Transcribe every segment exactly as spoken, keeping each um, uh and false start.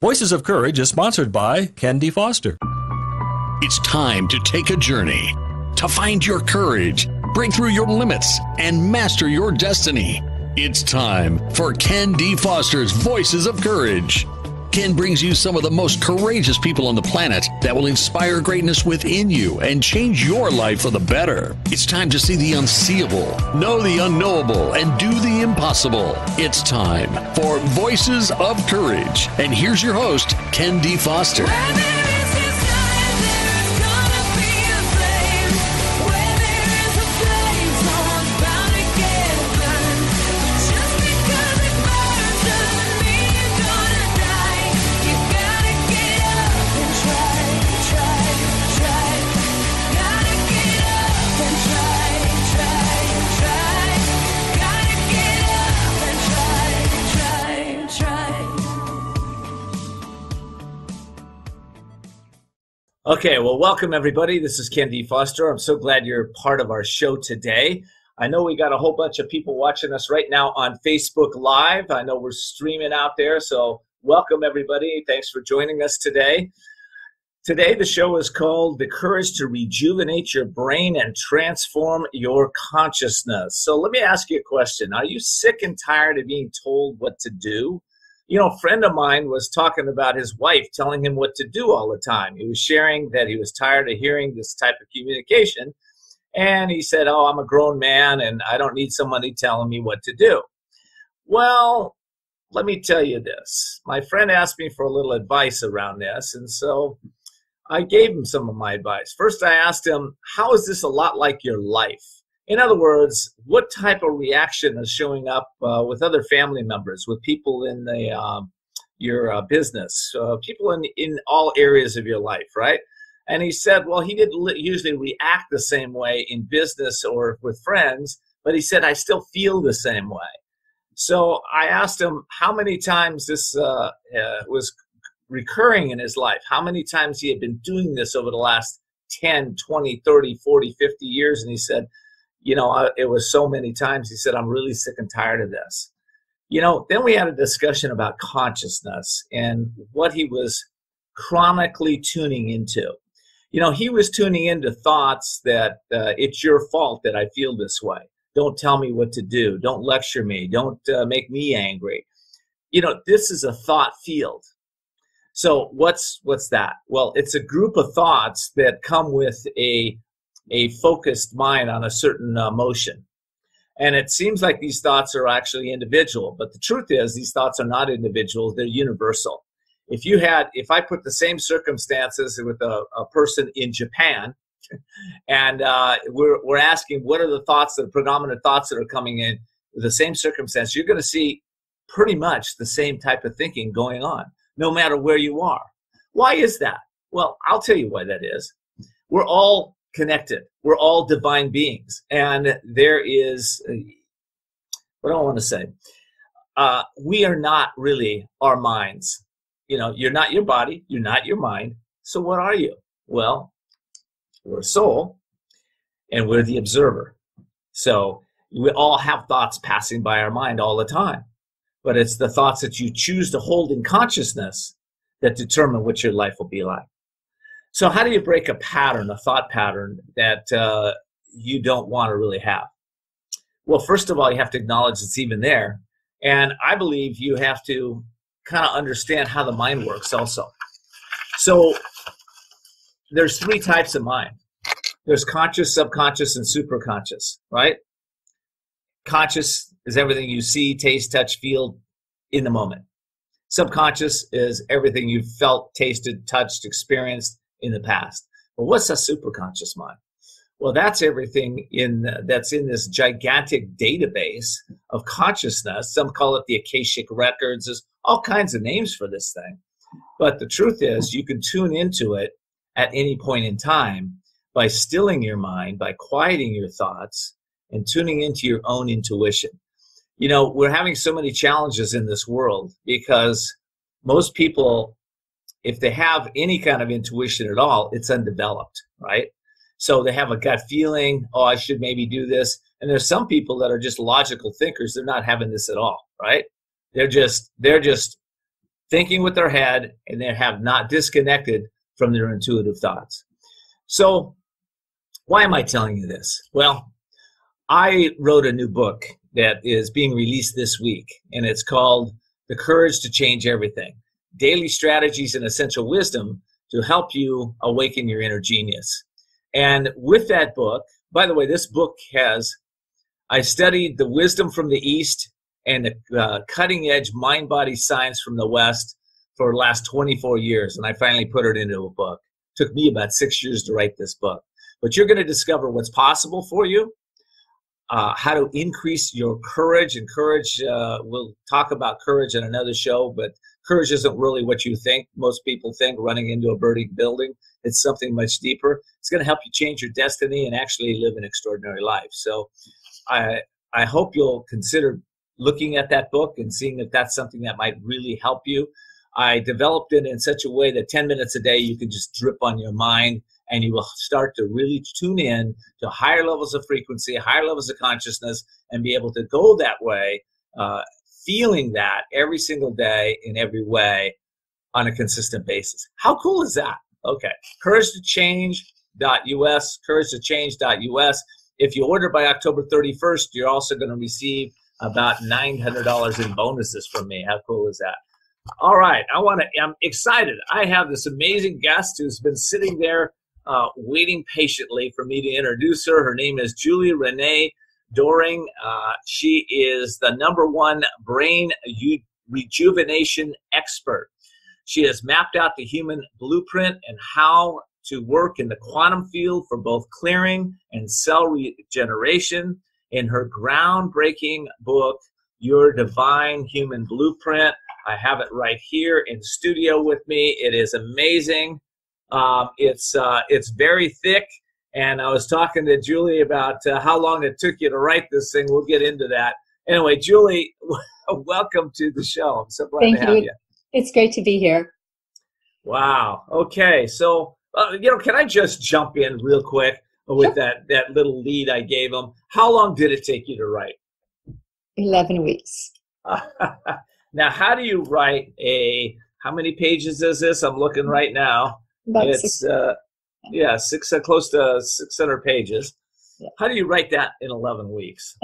Voices of Courage is sponsored by Ken D. Foster. It's time to take a journey, to find your courage, break through your limits, and master your destiny. It's time for Ken D. Foster's Voices of Courage. Ken brings you some of the most courageous people on the planet that will inspire greatness within you and change your life for the better. It's time to see the unseeable, know the unknowable, and do the impossible. It's time for Voices of Courage. And here's your host, Ken D. Foster. Okay, well, welcome everybody. This is Ken D. Foster. I'm so glad you're part of our show today. I know we got a whole bunch of people watching us right now on Facebook Live. I know we're streaming out there, so welcome everybody. Thanks for joining us today. Today, the show is called The Courage to Rejuvenate Your Brain and Transform Your Consciousness. So let me ask you a question. Are you sick and tired of being told what to do? You know, a friend of mine was talking about his wife telling him what to do all the time. He was sharing that he was tired of hearing this type of communication. And he said, oh, I'm a grown man and I don't need somebody telling me what to do. Well, let me tell you this. My friend asked me for a little advice around this. And so I gave him some of my advice. First, I asked him, how is this a lot like your life? In other words, what type of reaction is showing up uh, with other family members, with people in the uh, your uh, business, uh, people in, in all areas of your life, right? And he said, well, he didn't usually react the same way in business or with friends, but he said, I still feel the same way. So I asked him how many times this uh, uh, was recurring in his life, how many times he had been doing this over the last ten, twenty, thirty, forty, fifty years, and he said, you know, it was so many times. He said, I'm really sick and tired of this. You know, then we had a discussion about consciousness and what he was chronically tuning into. You know, he was tuning into thoughts that uh, it's your fault that I feel this way. Don't tell me what to do. Don't lecture me. Don't uh, make me angry. You know, this is a thought field. So what's what's that? Well, it's a group of thoughts that come with a a focused mind on a certain uh, motion. And it seems like these thoughts are actually individual, but the truth is these thoughts are not individual, they're universal. If you had, if I put the same circumstances with a, a person in Japan, and uh, we're, we're asking what are the thoughts, the predominant thoughts that are coming in with the same circumstance, you're gonna see pretty much the same type of thinking going on, no matter where you are. Why is that? Well, I'll tell you why that is. We're all connected. We're all divine beings. And there is, what do I want to say? Uh, we are not really our minds. You know, you're not your body. You're not your mind. So what are you? Well, we're a soul and we're the observer. So we all have thoughts passing by our mind all the time. But it's the thoughts that you choose to hold in consciousness that determine what your life will be like. So how do you break a pattern, a thought pattern that uh, you don't want to really have? Well, first of all, you have to acknowledge it's even there. And I believe you have to kind of understand how the mind works also. So there's three types of mind. There's conscious, subconscious, and superconscious, right? Conscious is everything you see, taste, touch, feel in the moment. Subconscious is everything you've felt, tasted, touched, experienced in the past. But what's a superconscious mind? Well, that's everything in that's in this gigantic database of consciousness. Some call it the Akashic records. There's all kinds of names for this thing. But the truth is you can tune into it at any point in time by stilling your mind, by quieting your thoughts, and tuning into your own intuition. You know, we're having so many challenges in this world because most people, if they have any kind of intuition at all, it's undeveloped, right? So they have a gut feeling, oh, I should maybe do this. And there's some people that are just logical thinkers. They're not having this at all, right? They're just, they're just thinking with their head, and they have not disconnected from their intuitive thoughts. So why am I telling you this? Well, I wrote a new book that is being released this week, and it's called The Courage to Change Everything: Daily Strategies and Essential Wisdom to Help You Awaken Your Inner Genius. And with that book, by the way, this book has, I studied the wisdom from the East and the uh, cutting-edge mind-body science from the West for the last twenty-four years, and I finally put it into a book. It took me about six years to write this book. But you're going to discover what's possible for you, uh, how to increase your courage. And courage, uh, we'll talk about courage in another show, but courage isn't really what you think. Most people think running into a burning building. It's something much deeper. It's going to help you change your destiny and actually live an extraordinary life. So I, I hope you'll consider looking at that book and seeing if that's something that might really help you. I developed it in such a way that ten minutes a day you can just drip on your mind, and you will start to really tune in to higher levels of frequency, higher levels of consciousness, and be able to go that way, uh, feeling that every single day in every way on a consistent basis. How cool is that? Okay, courage to change dot U S, courage to change dot U S. If you order by October thirty-first, you're also going to receive about nine hundred dollars in bonuses from me. How cool is that? All right, I want to, I'm excited. I have this amazing guest who's been sitting there uh, waiting patiently for me to introduce her. Her name is Julie Renee Doering. Uh, she is the number one brain rejuvenation expert. She has mapped out the human blueprint and how to work in the quantum field for both clearing and cell regeneration. In her groundbreaking book, Your Divine Human Blueprint, I have it right here in studio with me. It is amazing. Um, it's uh, it's very thick, and I was talking to Julie about uh, how long it took you to write this thing. We'll get into that. Anyway, Julie, welcome to the show. I'm so glad Thank to have you. you. It's great to be here. Wow. Okay. So, uh, you know, can I just jump in real quick with Sure. that, that little lead I gave them? How long did it take you to write? eleven weeks. Now, how do you write a, how many pages is this? I'm looking right now. About It's, six. uh, yeah, six, uh, close to six hundred pages. Yeah. How do you write that in eleven weeks?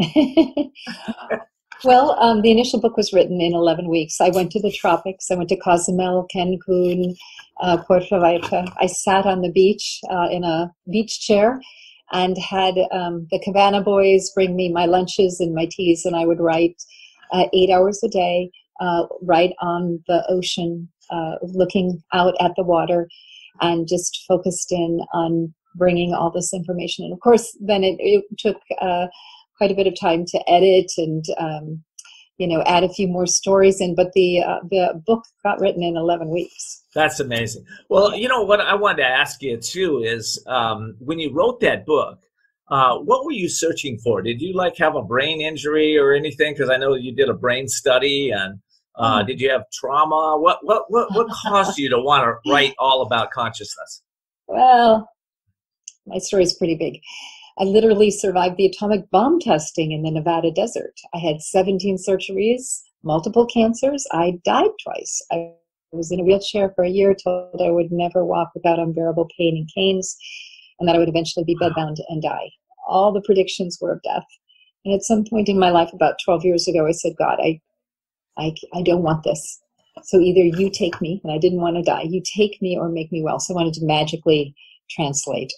Well, um, the initial book was written in eleven weeks. I went to the tropics. I went to Cozumel, Cancun, uh, Puerto Vallarta. I sat on the beach uh, in a beach chair and had um, the Cabana boys bring me my lunches and my teas, and I would write uh, eight hours a day, uh, right on the ocean, uh, looking out at the water, and just focused in on bringing all this information. And of course, then it, it took uh, quite a bit of time to edit and, um, you know, add a few more stories in. But the uh, the book got written in eleven weeks. That's amazing. Well, you know, what I wanted to ask you, too, is um, when you wrote that book, uh, what were you searching for? Did you, like, have a brain injury or anything? Because I know you did a brain study. And uh, did you have trauma? What, what, what, what caused you to want to write all about consciousness? Well, my story is pretty big. I literally survived the atomic bomb testing in the Nevada desert. I had seventeen surgeries, multiple cancers. I died twice. I was in a wheelchair for a year, told I would never walk without unbearable pain and canes, and that I would eventually be bedbound and die. All the predictions were of death. And at some point in my life, about twelve years ago, I said, God, I, I, I don't want this. So either you take me, and I didn't want to die, you take me or make me well. So I wanted to magically translate.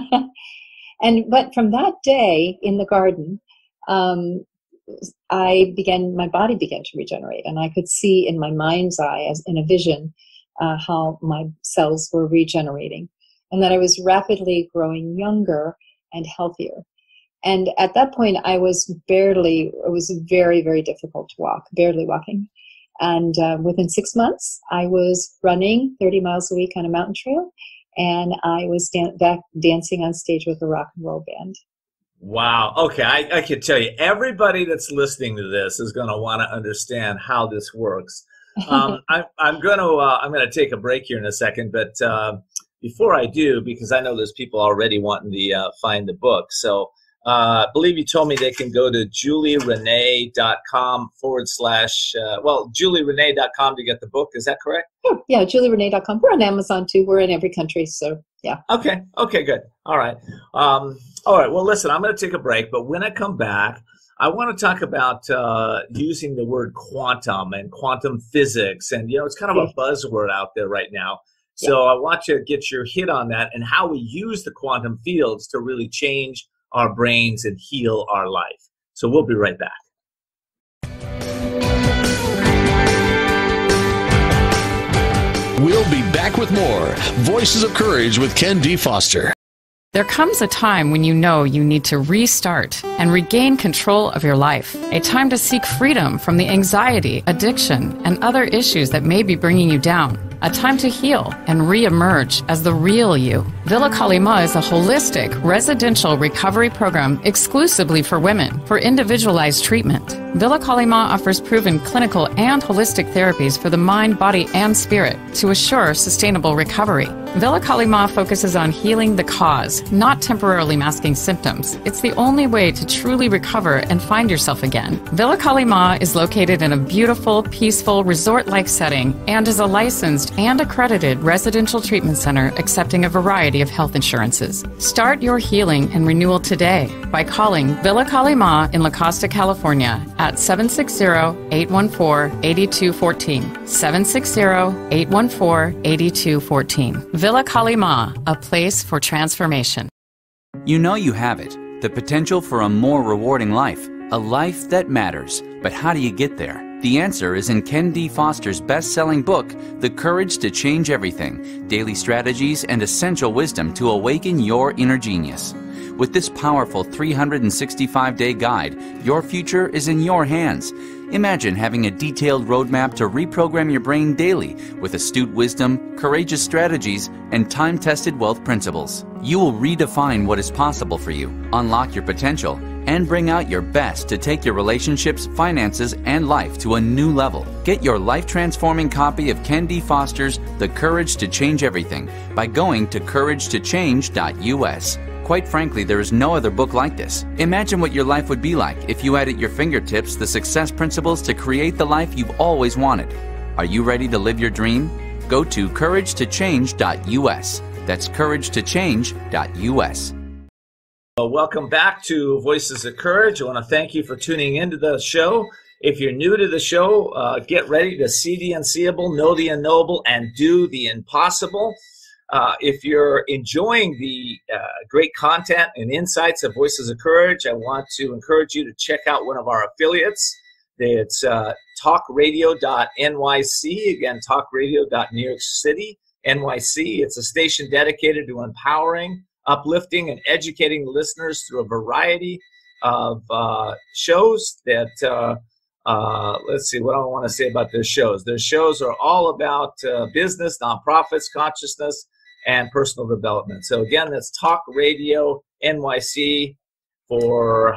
And but from that day in the garden, um, I began, my body began to regenerate, and I could see in my mind's eye, as in a vision, uh, how my cells were regenerating, and that I was rapidly growing younger and healthier. And at that point, I was barely, it was very, very difficult to walk, barely walking. And uh, within six months, I was running thirty miles a week on a mountain trail, and I was dan- back dancing on stage with a rock and roll band. Wow. Okay, I, I can tell you, everybody that's listening to this is going to want to understand how this works. Um, I, I'm going to uh, I'm going to take a break here in a second, but uh, before I do, because I know there's people already wanting to uh, find the book, so Uh, I believe you told me they can go to julierenee.com forward slash, uh, well, julierenee dot com to get the book. Is that correct? Oh, yeah, julierenee dot com. We're on Amazon too. We're in every country. So, yeah. Okay. Okay, good. All right. Um, all right. Well, listen, I'm going to take a break. But when I come back, I want to talk about uh, using the word quantum and quantum physics. And, you know, it's kind of a buzzword out there right now. So yeah. I want you to get your hit on that and how we use the quantum fields to really change our brains and heal our life. So we'll be right back. We'll be back with more Voices of Courage with Ken D. Foster. There comes a time when you know you need to restart and regain control of your life. A time to seek freedom from the anxiety, addiction, and other issues that may be bringing you down. A time to heal and re-emerge as the real you. Villa Kalima is a holistic residential recovery program exclusively for women for individualized treatment. Villa Kalima offers proven clinical and holistic therapies for the mind, body, and spirit to assure sustainable recovery. Villa Kalima focuses on healing the cause, not temporarily masking symptoms. It's the only way to truly recover and find yourself again. Villa Kalima is located in a beautiful, peaceful, resort-like setting and is a licensed and accredited residential treatment center accepting a variety of health insurances. Start your healing and renewal today by calling Villa Kalima in La Costa, California at seven six zero, eight one four, eight two one four, seven six zero, eight one four, eight two one four. Villa Kalima, a place for transformation. You know you have it, the potential for a more rewarding life, a life that matters. But how do you get there? The answer is in Ken D. Foster's best-selling book, The Courage to Change Everything, Daily Strategies and Essential Wisdom to Awaken Your Inner Genius. With this powerful three hundred sixty-five day guide, your future is in your hands. Imagine having a detailed roadmap to reprogram your brain daily with astute wisdom, courageous strategies, and time-tested wealth principles. You will redefine what is possible for you, unlock your potential, and bring out your best to take your relationships, finances, and life to a new level. Get your life-transforming copy of Ken D. Foster's The Courage to Change Everything by going to courage to change dot U S. Quite frankly, there is no other book like this. Imagine what your life would be like if you had at your fingertips the success principles to create the life you've always wanted. Are you ready to live your dream? Go to courage to change dot U S. That's courage to change dot U S. Well, welcome back to Voices of Courage. I want to thank you for tuning into the show. If you're new to the show, uh, get ready to see the unseeable, know the unknowable, and do the impossible. Uh, if you're enjoying the uh, great content and insights of Voices of Courage, I want to encourage you to check out one of our affiliates. It's uh, talk radio dot N Y C. Again, talk radio dot New York City, N Y C. It's a station dedicated to empowering, uplifting, and educating listeners through a variety of uh, shows that, uh, uh, let's see, what do I want to say about their shows? Their shows are all about uh, business, nonprofits, consciousness, and personal development. So again, that's Talk Radio N Y C for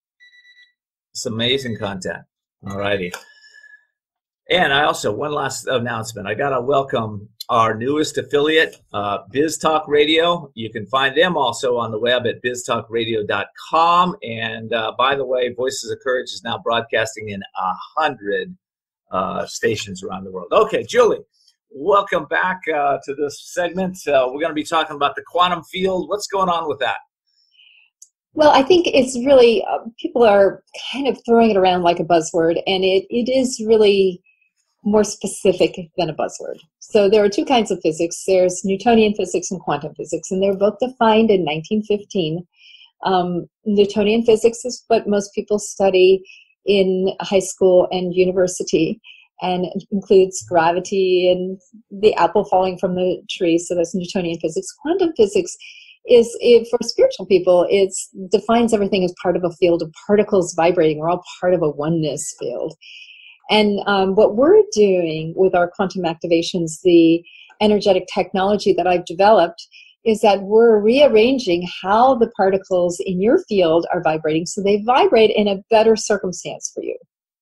some amazing content. All righty. And I also, one last announcement. I got to welcome our newest affiliate, uh, Biz Talk Radio. You can find them also on the web at biz talk radio dot com. And uh, by the way, Voices of Courage is now broadcasting in a hundred uh, stations around the world. Okay, Julie, welcome back uh, to this segment. Uh, we're going to be talking about the quantum field. What's going on with that? Well, I think it's really, uh, people are kind of throwing it around like a buzzword, and it, it is really more specific than a buzzword. So there are two kinds of physics. There's Newtonian physics and quantum physics, and they're both defined in nineteen fifteen. Um, Newtonian physics is what most people study in high school and university, and it includes gravity and the apple falling from the tree, so that's Newtonian physics. Quantum physics is, it, for spiritual people, it defines everything as part of a field of particles vibrating. We're all part of a oneness field. And um, what we're doing with our quantum activations, the energetic technology that I've developed, is that we're rearranging how the particles in your field are vibrating so they vibrate in a better circumstance for you.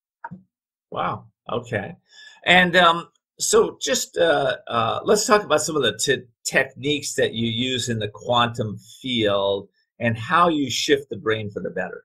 Wow. Okay. And um, so just uh, uh, let's talk about some of the t techniques that you use in the quantum field and how you shift the brain for the better.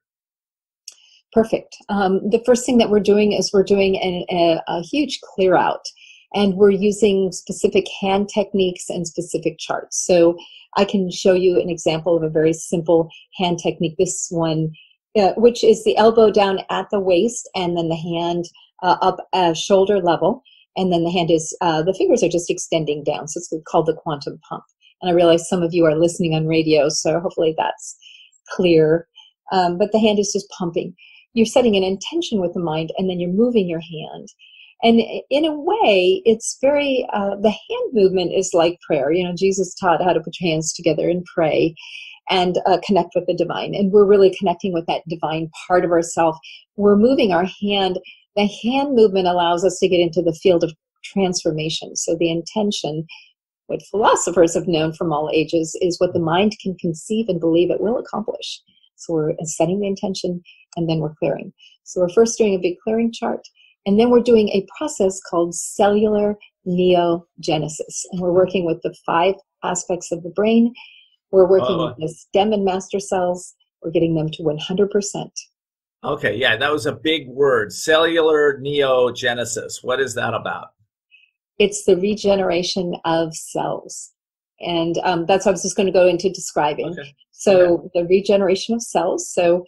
Perfect. Um, the first thing that we're doing is we're doing a, a, a huge clear out, and we're using specific hand techniques and specific charts. So I can show you an example of a very simple hand technique. This one, uh, which is the elbow down at the waist, and then the hand uh, up at shoulder level, and then the hand is, uh, the fingers are just extending down. So it's called the quantum pump. And I realize some of you are listening on radio, so hopefully that's clear. Um, but the hand is just pumping. You're setting an intention with the mind, and then you're moving your hand. And in a way, it's very, uh, the hand movement is like prayer. You know, Jesus taught how to put your hands together and pray and uh, connect with the divine. And we're really connecting with that divine part of ourselves. We're moving our hand. The hand movement allows us to get into the field of transformation. So the intention, what philosophers have known from all ages, is what the mind can conceive and believe it will accomplish. So we're setting the intention, and then we're clearing. So we're first doing a big clearing chart, and then we're doing a process called Cellular Neo-Genesis. And we're working with the five aspects of the brain. We're working Oh. with the stem and master cells. We're getting them to one hundred percent. Okay, yeah, that was a big word. Cellular Neo-Genesis. What is that about? It's the regeneration of cells. And um, that's what I was just going to go into describing. Okay. So Okay. the regeneration of cells. So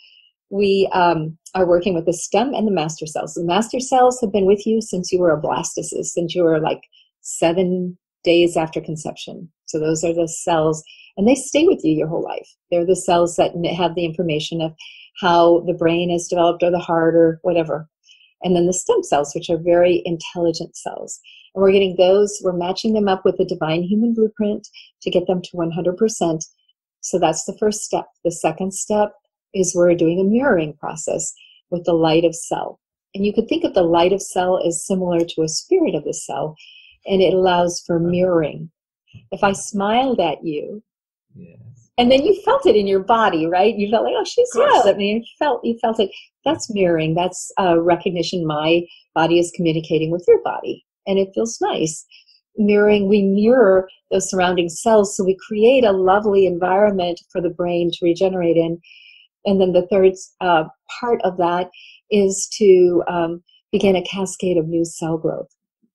we um, are working with the stem and the master cells. The master cells have been with you since you were a blastocyst, since you were like seven days after conception. So those are the cells, and they stay with you your whole life. They're the cells that have the information of how the brain is developed, or the heart, or whatever. And then the stem cells, which are very intelligent cells. And we're getting those, we're matching them up with the divine human blueprint to get them to one hundred percent. So that's the first step. The second step is we're doing a mirroring process with the light of cell. And you could think of the light of cell as similar to a spirit of the cell, and it allows for mirroring. If I smiled at you, Yes. and then you felt it in your body, right? You felt like, oh, she smiled at me, and you felt, you felt it. That's mirroring. That's uh, recognition. My body is communicating with your body, and it feels nice. Mirroring, we mirror those surrounding cells, so we create a lovely environment for the brain to regenerate in. And then the third uh, part of that is to um, begin a cascade of new cell growth.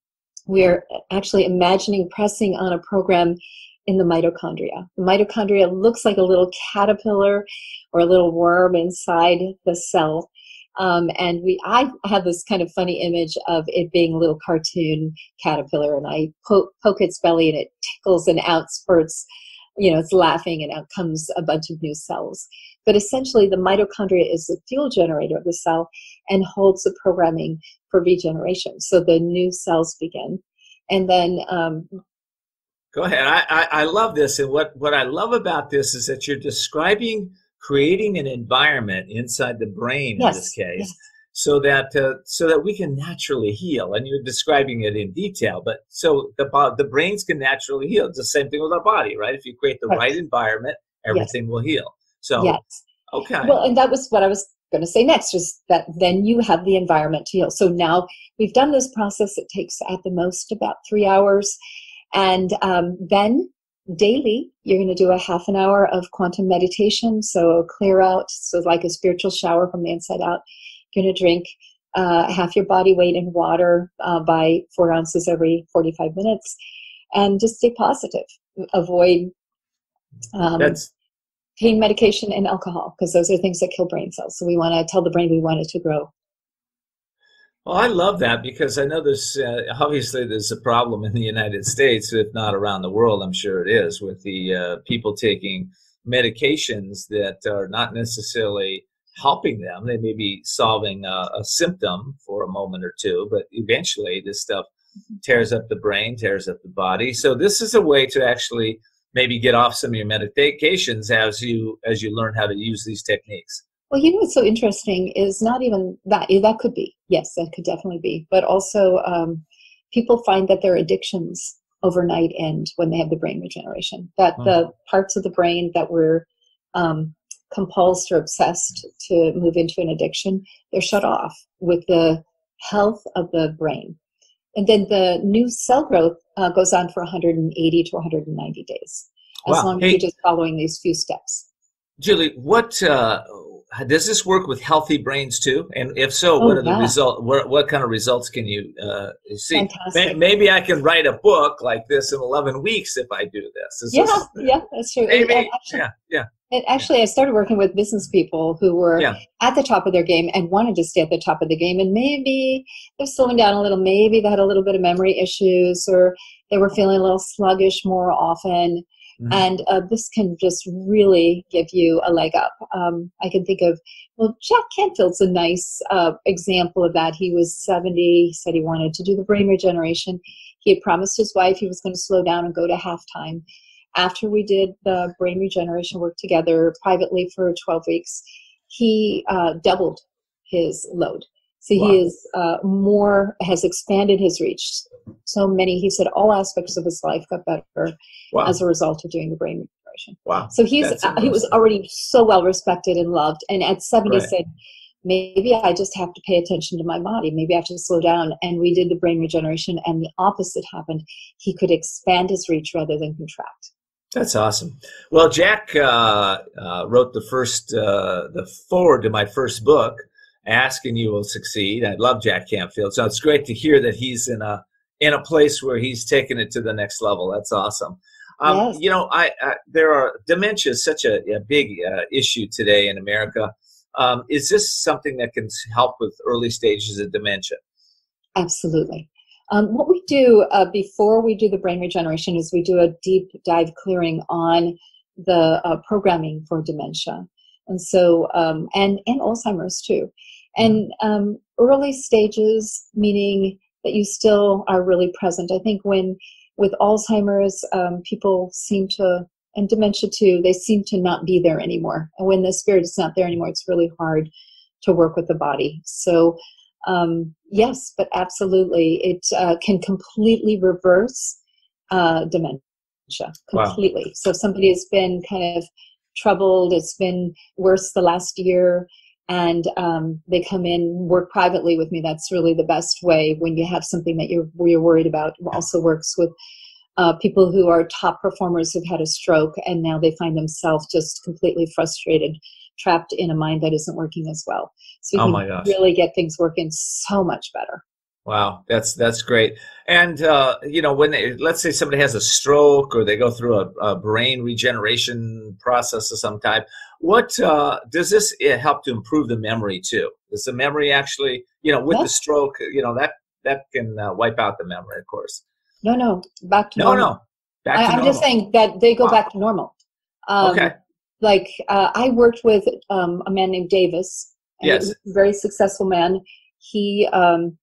We're actually imagining pressing on a program in the mitochondria. The mitochondria looks like a little caterpillar or a little worm inside the cell. Um, and we, I have this kind of funny image of it being a little cartoon caterpillar, and I poke, poke its belly, and it tickles, and out spurts, you know, it's laughing, and out comes a bunch of new cells. But essentially, the mitochondria is the fuel generator of the cell and holds the programming for regeneration. So the new cells begin. And then um, Go ahead. I, I, I love this. And what, what I love about this is that you're describing creating an environment inside the brain, yes, in this case, yes. so that uh, so that we can naturally heal. And you're describing it in detail. But so the the brains can naturally heal. It's the same thing with our body, right? If you create the Right. right environment, everything yes. will heal. So, yes. okay. Well, and that was what I was going to say next, is that then you have the environment to heal. So now we've done this process. It takes at the most about three hours. And um, then daily, you're going to do a half an hour of quantum meditation. So clear out, so like a spiritual shower from the inside out. You're going to drink uh, half your body weight in water uh, by four ounces every forty-five minutes. And just stay positive. Avoid um, That's pain medication and alcohol, because those are things that kill brain cells. So we want to tell the brain we want it to grow. Well, I love that, because I know there's uh, obviously there's a problem in the United States, if not around the world. I'm sure it is, with the uh, people taking medications that are not necessarily helping them. They may be solving a, a symptom for a moment or two, but eventually this stuff tears up the brain, tears up the body. So this is a way to actually maybe get off some of your medications as you as you learn how to use these techniques. Well, you know what's so interesting is not even that. That could be. Yes, that could definitely be. But also um, people find that their addictions overnight end when they have the brain regeneration. That Hmm. the parts of the brain that were um, compulsed or obsessed to move into an addiction, they're shut off with the health of the brain. And then the new cell growth uh, goes on for one hundred eighty to one hundred ninety days, as Wow. long Hey. as you're just following these few steps. Julie, what uh, does this work with healthy brains too? And if so, Oh, what are the yeah. result? What, what kind of results can you uh, see? Fantastic. May, maybe I can write a book like this in eleven weeks if I do this. Is Yeah, this, yeah, that's true. maybe, And actually, yeah, yeah. And actually, I started working with business people who were Yeah. at the top of their game and wanted to stay at the top of the game. And maybe they're slowing down a little. Maybe they had a little bit of memory issues, or they were feeling a little sluggish more often. Mm-hmm. And uh, this can just really give you a leg up. Um, I can think of, well, Jack Canfield's a nice uh, example of that. He was seventy. He said he wanted to do the brain regeneration. He had promised his wife he was going to slow down and go to halftime. After we did the brain regeneration work together privately for twelve weeks, he uh, doubled his load. So wow. he is uh, more, has expanded his reach. So many, he said all aspects of his life got better wow. as a result of doing the brain regeneration. Wow. So he's uh, he was already so well respected and loved. And at seventy right. said, maybe I just have to pay attention to my body. Maybe I have to slow down. And we did the brain regeneration and the opposite happened. He could expand his reach rather than contract. That's awesome. Well, Jack uh, uh, wrote the first, uh, the foreword to my first book, Ask and You Will Succeed. I love Jack Canfield, so it's great to hear that he's in a in a place where he's taken it to the next level. That's awesome. Um, yes. You know, I, I there are dementia is such a, a big uh, issue today in America. Um, is this something that can help with early stages of dementia? Absolutely. Um, what we do uh, before we do the brain regeneration is we do a deep dive clearing on the uh, programming for dementia, and so um, and and Alzheimer's too, and um, early stages meaning that you still are really present. I think when with Alzheimer's, um, people seem to, and dementia too, they seem to not be there anymore. And when the spirit is not there anymore, it's really hard to work with the body. So. Um, yes, but absolutely. It uh, can completely reverse uh, dementia, completely. Wow. So if somebody has been kind of troubled, it's been worse the last year, and um, they come in, work privately with me, that's really the best way when you have something that you're, you're worried about. It also works with uh, people who are top performers who've had a stroke, and now they find themselves just completely frustrated, trapped in a mind that isn't working as well. So you oh can my gosh. really get things working so much better. Wow, that's that's great. And uh, you know, when they, let's say somebody has a stroke or they go through a, a brain regeneration process of some type, what uh, does this help to improve the memory too? Does the memory actually, you know, with yes. the stroke, you know, that that can uh, wipe out the memory, of course. No, no, back to no, normal. no, back to I, I'm normal. just saying that they go wow. back to normal. Um, okay. Like uh, I worked with um, a man named Davis. Yes. A very successful man. He, um,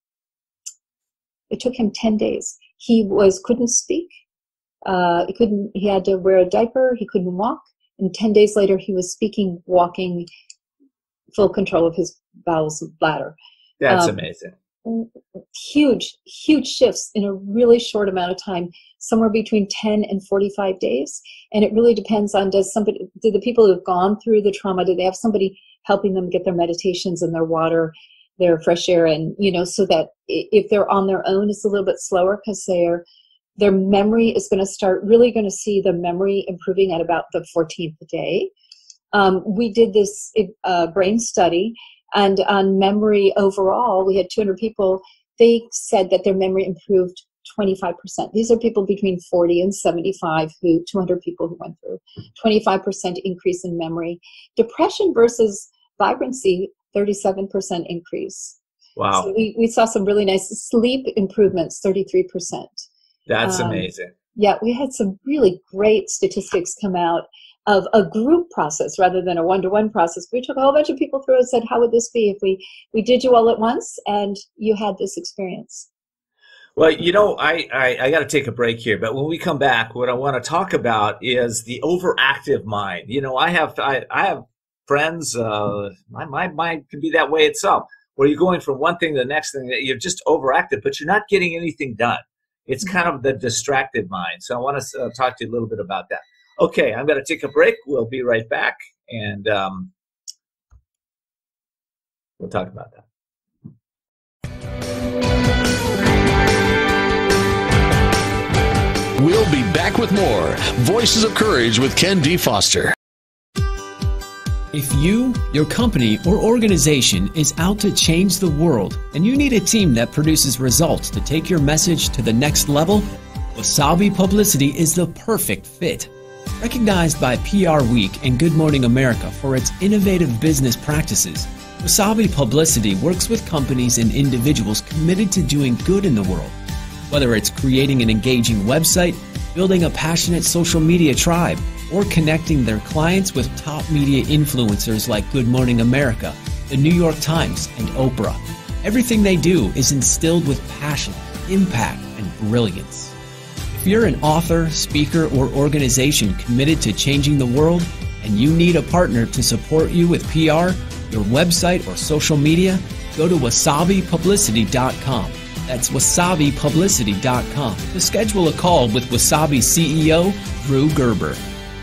it took him ten days. He was, couldn't speak. Uh, he couldn't, he had to wear a diaper. He couldn't walk. And ten days later, he was speaking, walking, full control of his bowels and bladder. That's um, amazing. Huge, huge shifts in a really short amount of time, somewhere between ten and forty-five days. And it really depends on, does somebody, do the people who have gone through the trauma, do they have somebody helping them get their meditations and their water, their fresh air, and, you know, so that if they're on their own, it's a little bit slower because they're, their memory is going to start, really going to see the memory improving at about the fourteenth day. Um, we did this uh, brain study, and on memory overall, we had two hundred people. They said that their memory improved twenty-five percent. These are people between forty and seventy-five, who two hundred people who went through. twenty-five percent increase in memory. Depression versus vibrancy, thirty-seven percent increase. Wow. So we, we saw some really nice sleep improvements, thirty-three percent. That's um, amazing. Yeah, we had some really great statistics come out of a group process rather than a one-to-one process. We took a whole bunch of people through and said, how would this be if we, we did you all at once and you had this experience? Well, you know, I, I, I got to take a break here, but when we come back, what I want to talk about is the overactive mind. You know, I have I, I have friends, uh, my, my mind can be that way itself, where you're going from one thing to the next thing, that you're just overactive, but you're not getting anything done. It's kind of the distracted mind. So I want to uh, talk to you a little bit about that. Okay, I'm going to take a break. We'll be right back, and um, we'll talk about that. We'll be back with more Voices of Courage with Ken D. Foster. If you, your company, or organization is out to change the world and you need a team that produces results to take your message to the next level, Wasabi Publicity is the perfect fit. Recognized by P R Week and Good Morning America for its innovative business practices, Wasabi Publicity works with companies and individuals committed to doing good in the world. Whether it's creating an engaging website, building a passionate social media tribe, or connecting their clients with top media influencers like Good Morning America, the New York Times, and Oprah. Everything they do is instilled with passion, impact, and brilliance. If you're an author, speaker, or organization committed to changing the world, and you need a partner to support you with P R, your website, or social media, go to wasabi publicity dot com. That's wasabi publicity dot com to schedule a call with Wasabi C E O, Drew Gerber.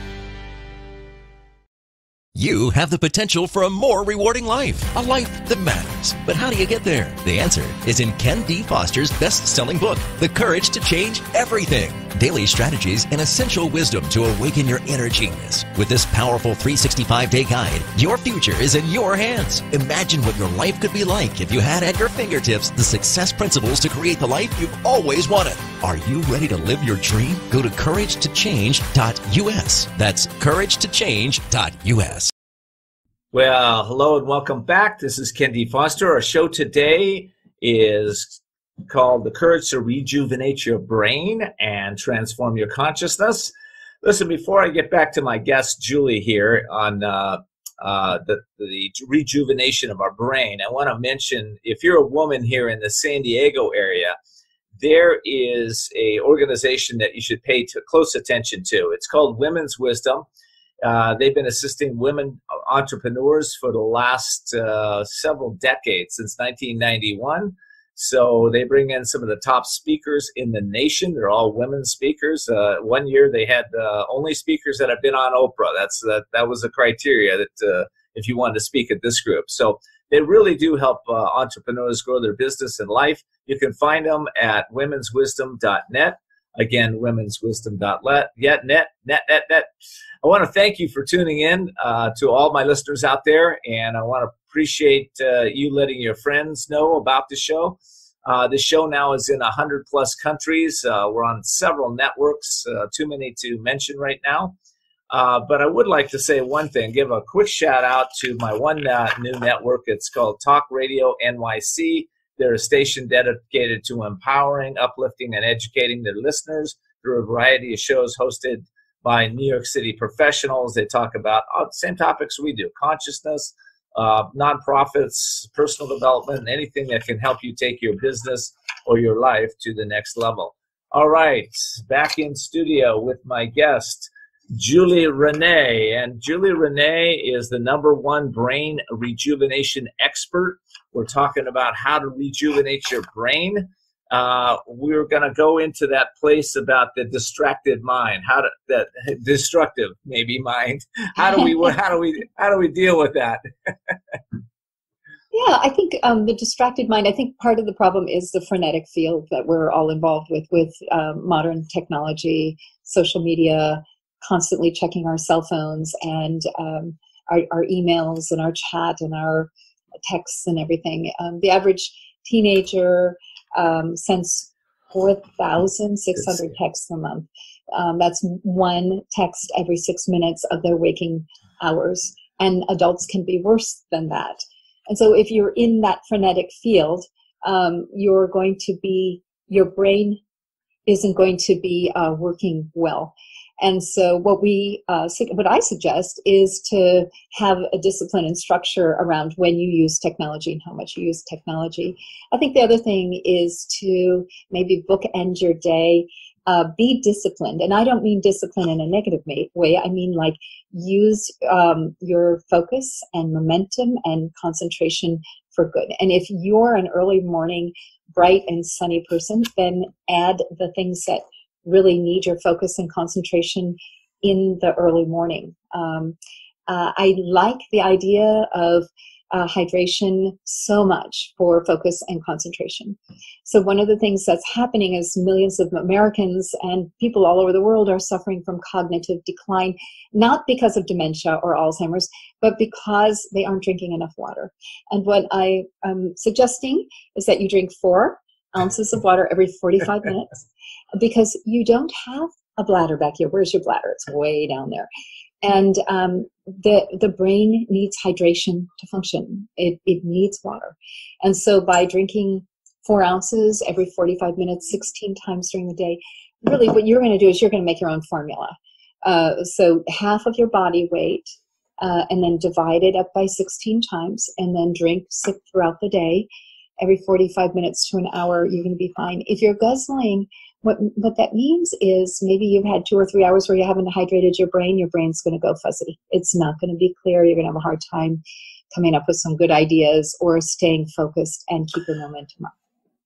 You have the potential for a more rewarding life, a life that matters. But how do you get there? The answer is in Ken D. Foster's best-selling book, The Courage to Change Everything. Daily strategies and essential wisdom to awaken your inner genius. With this powerful three sixty-five day guide, your future is in your hands. Imagine what your life could be like if you had at your fingertips the success principles to create the life you've always wanted. Are you ready to live your dream? Go to courage to change dot U S. That's courage to change dot U S. Well, hello and welcome back. This is Ken D. Foster. Our show today is called The Courage to Rejuvenate Your Brain and Transform Your Consciousness. Listen, before I get back to my guest, Julie, here on uh, uh, the, the rejuvenation of our brain, I want to mention, if you're a woman here in the San Diego area, there is a organization that you should pay to close attention to. It's called Women's Wisdom. Uh, they've been assisting women entrepreneurs for the last uh, several decades, since nineteen ninety-one. So they bring in some of the top speakers in the nation. They're all women speakers. Uh, one year they had uh, only speakers that have been on Oprah. That's uh, that was the criteria that uh, if you wanted to speak at this group. So they really do help uh, entrepreneurs grow their business and life. You can find them at womens wisdom dot net. Again, womens wisdom dot net, net, net, net, net. I want to thank you for tuning in uh, to all my listeners out there, and I want to appreciate uh, you letting your friends know about the show. Uh, the show now is in one hundred plus countries. Uh, we're on several networks, uh, too many to mention right now. Uh, but I would like to say one thing, give a quick shout out to my one uh, new network. It's called Talk Radio N Y C. They're a station dedicated to empowering, uplifting, and educating their listeners through a variety of shows hosted by New York City professionals. They talk about uh, the same topics we do: consciousness, uh, nonprofits, personal development, anything that can help you take your business or your life to the next level. All right, back in studio with my guest, Julie Renee. And Julie Renee is the number one brain rejuvenation expert. We're talking about how to rejuvenate your brain. Uh, we're going to go into that place about the distracted mind, how to that destructive maybe mind. How do we how do we how do we deal with that? Yeah, I think um, the distracted mind, I think part of the problem is the frenetic field that we're all involved with, with um, modern technology, social media, constantly checking our cell phones and um, our, our emails and our chat and our texts and everything. Um, the average teenager um, sends four thousand six hundred texts a month. Um, that's one text every six minutes of their waking hours. And adults can be worse than that. And so if you're in that frenetic field, um, you're going to be, your brain isn't going to be uh, working well. And so what we, uh, what I suggest is to have a discipline and structure around when you use technology and how much you use technology. I think the other thing is to maybe bookend your day, uh, be disciplined. And I don't mean discipline in a negative way. I mean like use um, your focus and momentum and concentration for good. And if you're an early morning, bright and sunny person, then add the things that really need your focus and concentration in the early morning. Um, uh, I like the idea of uh, hydration so much for focus and concentration. So one of the things that's happening is millions of Americans and people all over the world are suffering from cognitive decline, not because of dementia or Alzheimer's, but because they aren't drinking enough water. And what I am suggesting is that you drink four ounces of water every forty-five minutes, because you don't have a bladder back here. Where's your bladder? It's way down there. And um, the the brain needs hydration to function. It it needs water. And so by drinking four ounces every forty-five minutes, sixteen times during the day, really what you're going to do is you're going to make your own formula. Uh, so half of your body weight, uh, and then divide it up by sixteen times, and then drink sip throughout the day. Every forty-five minutes to an hour, you're going to be fine. If you're guzzling, What what that means is maybe you've had two or three hours where you haven't hydrated your brain, your brain's going to go fuzzy. It's not going to be clear. You're going to have a hard time coming up with some good ideas or staying focused and keep your momentum up.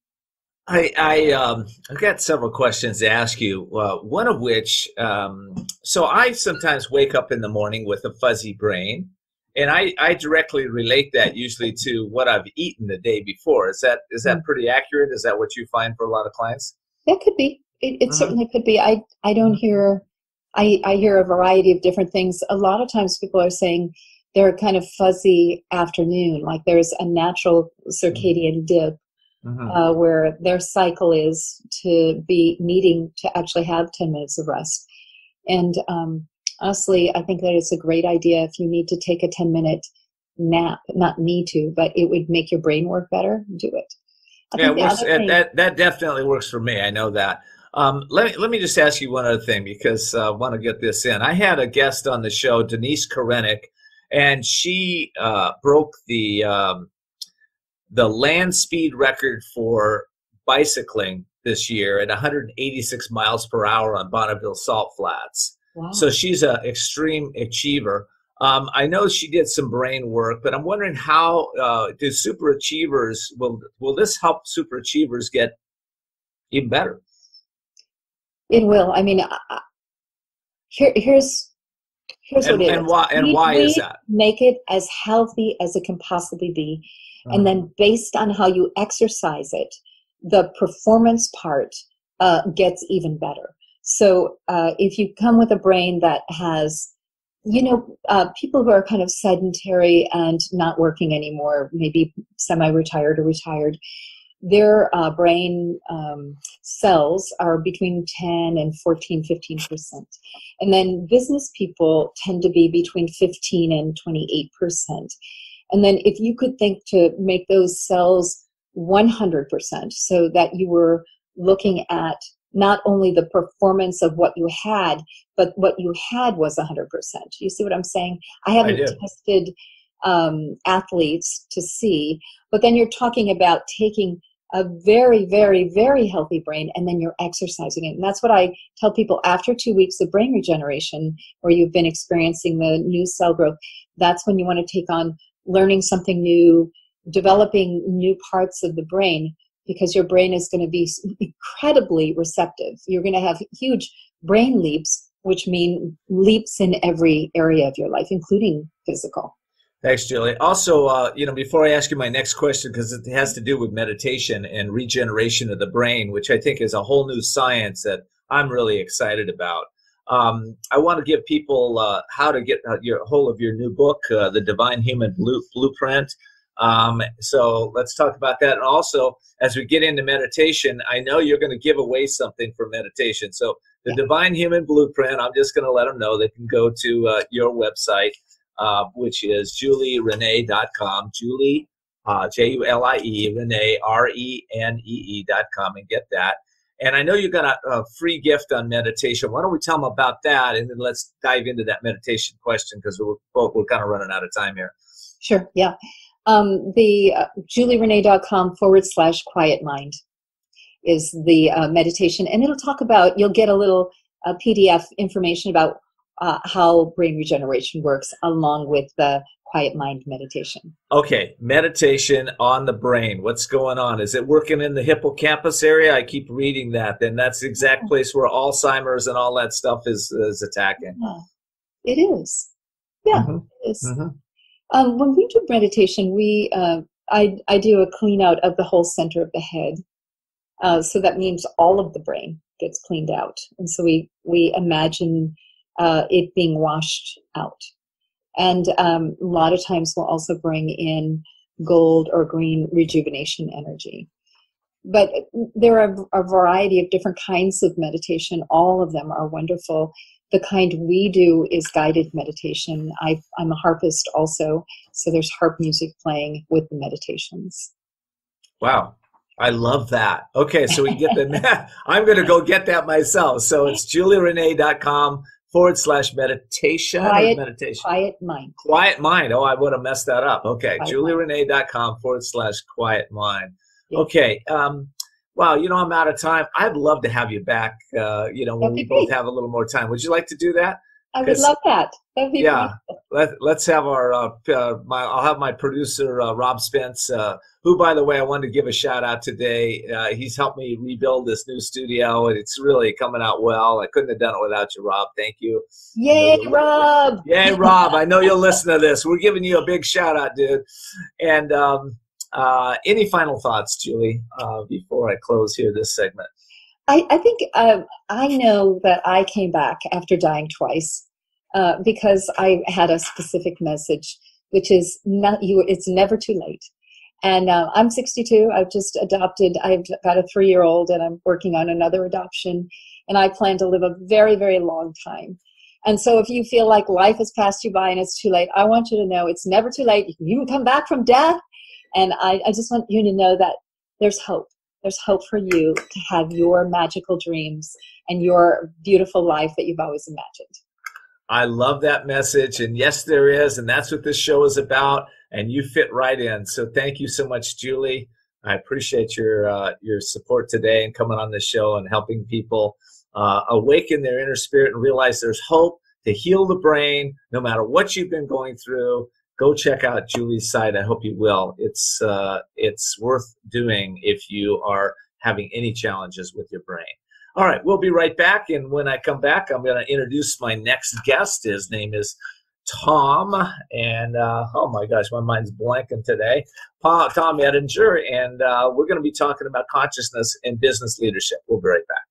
I, I, um, I've got several questions to ask you, uh, one of which, um, so I sometimes wake up in the morning with a fuzzy brain, and I, I directly relate that usually to what I've eaten the day before. Is that is that pretty accurate? Is that what you find for a lot of clients? That could be. It, it uh-huh. certainly could be. I, I don't hear, I, I hear a variety of different things. A lot of times people are saying they're kind of fuzzy afternoon, like there's a natural circadian dip uh-huh. uh, where their cycle is to be needing to actually have ten minutes of rest. And um, honestly, I think that it's a great idea if you need to take a ten minute nap, not need to, but it would make your brain work better, do it. I yeah, think the works, other thing, that that definitely works for me. I know that. Um, let me let me just ask you one other thing, because uh, I want to get this in. I had a guest on the show, Denise Korenick, and she uh, broke the um, the land speed record for bicycling this year at one hundred eighty-six miles per hour on Bonneville Salt Flats. wow. So she's an extreme achiever. Um, I know she did some brain work, but I'm wondering how uh, do super achievers, will will this help super achievers get even better? It will. I mean, uh, here, here's here's and, what it and is. Why, and we, why we is that? Make it as healthy as it can possibly be. Uh-huh. And then based on how you exercise it, the performance part uh, gets even better. So uh, if you come with a brain that has, you know, uh, people who are kind of sedentary and not working anymore, maybe semi-retired or retired, their uh, brain um, cells are between ten and fourteen, fifteen percent. And then business people tend to be between fifteen and twenty-eight percent. And then if you could think to make those cells one hundred percent, so that you were looking at not only the performance of what you had, but what you had was one hundred percent. You see what I'm saying? I haven't I tested um, athletes to see, but then you're talking about taking a very, very, very healthy brain, and then you're exercising it. And that's what I tell people after two weeks of brain regeneration, where you've been experiencing the new cell growth. That's when you want to take on learning something new, developing new parts of the brain, because your brain is going to be incredibly receptive. You're going to have huge brain leaps, which mean leaps in every area of your life, including physical. Thanks, Julie. Also, uh, you know, before I ask you my next question, because it has to do with meditation and regeneration of the brain, which I think is a whole new science that I'm really excited about. Um, I want to give people uh, how to get your hold of your new book, uh, The Divine Human Blueprint. Um, so let's talk about that. And also, as we get into meditation, I know you're going to give away something for meditation. So the yeah. Divine Human Blueprint, I'm just going to let them know they can go to uh, your website, uh, which is julie renee dot com, Julie, uh, J U L I E, Renee, R E N E E dot com, and get that. And I know you got a, a free gift on meditation. Why don't we tell them about that, and then let's dive into that meditation question, because we're, we're kind of running out of time here. Sure, yeah. Um, the uh, julierenee.com forward slash quiet mind is the uh, meditation. And it'll talk about, you'll get a little uh, P D F information about uh, how brain regeneration works, along with the quiet mind meditation. Okay, meditation on the brain. What's going on? Is it working in the hippocampus area? I keep reading that. Then that's the exact place where Alzheimer's and all that stuff is, is attacking. Yeah, it is. Yeah, mm-hmm. it is. Mm-hmm. Um, when we do meditation, we uh, I, I do a clean out of the whole center of the head. Uh, so that means all of the brain gets cleaned out. And so we, we imagine uh, it being washed out. And um, a lot of times we'll also bring in gold or green rejuvenation energy. But there are a variety of different kinds of meditation. All of them are wonderful. The kind we do is guided meditation. I, I'm a harpist also, so there's harp music playing with the meditations. Wow. I love that. Okay, so we get the, I'm going to go get that myself. So it's julierenee.com forward slash meditation. Quiet, meditation. quiet mind. Quiet mind. Oh, I would have messed that up. Okay, Quiet julierenee.com forward slash quiet mind. Yeah. Okay. Um, wow, you know, I'm out of time. I'd love to have you back, uh, you know, when That'd we be both great. have a little more time. Would you like to do that? I would love that. That'd be yeah. wonderful. Let, let's have our, uh, uh, my, I'll have my producer, uh, Rob Spence, uh, who, by the way, I wanted to give a shout out today. Uh, he's helped me rebuild this new studio, and it's really coming out well. I couldn't have done it without you, Rob. Thank you. Yay, Rob. Yay, Rob. I know you'll listen to this. We're giving you a big shout out, dude. And um, uh, any final thoughts, Julie, uh, before I close here this segment? I, I think um, I know that I came back after dying twice uh, because I had a specific message, which is not you. It's never too late. And uh, I'm sixty-two. I've just adopted. I've got a three-year-old, and I'm working on another adoption. And I plan to live a very, very long time. And so if you feel like life has passed you by and it's too late, I want you to know it's never too late. You can even come back from death. And I, I just want you to know that there's hope. There's hope for you to have your magical dreams and your beautiful life that you've always imagined. I love that message. And yes, there is. And that's what this show is about. And you fit right in. So thank you so much, Julie. I appreciate your uh, your support today and coming on this show and helping people uh, awaken their inner spirit and realize there's hope to heal the brain no matter what you've been going through. Go check out Julie's site. I hope you will. It's uh, it's worth doing if you are having any challenges with your brain. All right, we'll be right back. And when I come back, I'm going to introduce my next guest. His name is Tom. And uh, oh my gosh, my mind's blanking today. Pa, Tom Eddington. And uh, we're going to be talking about consciousness and business leadership. We'll be right back.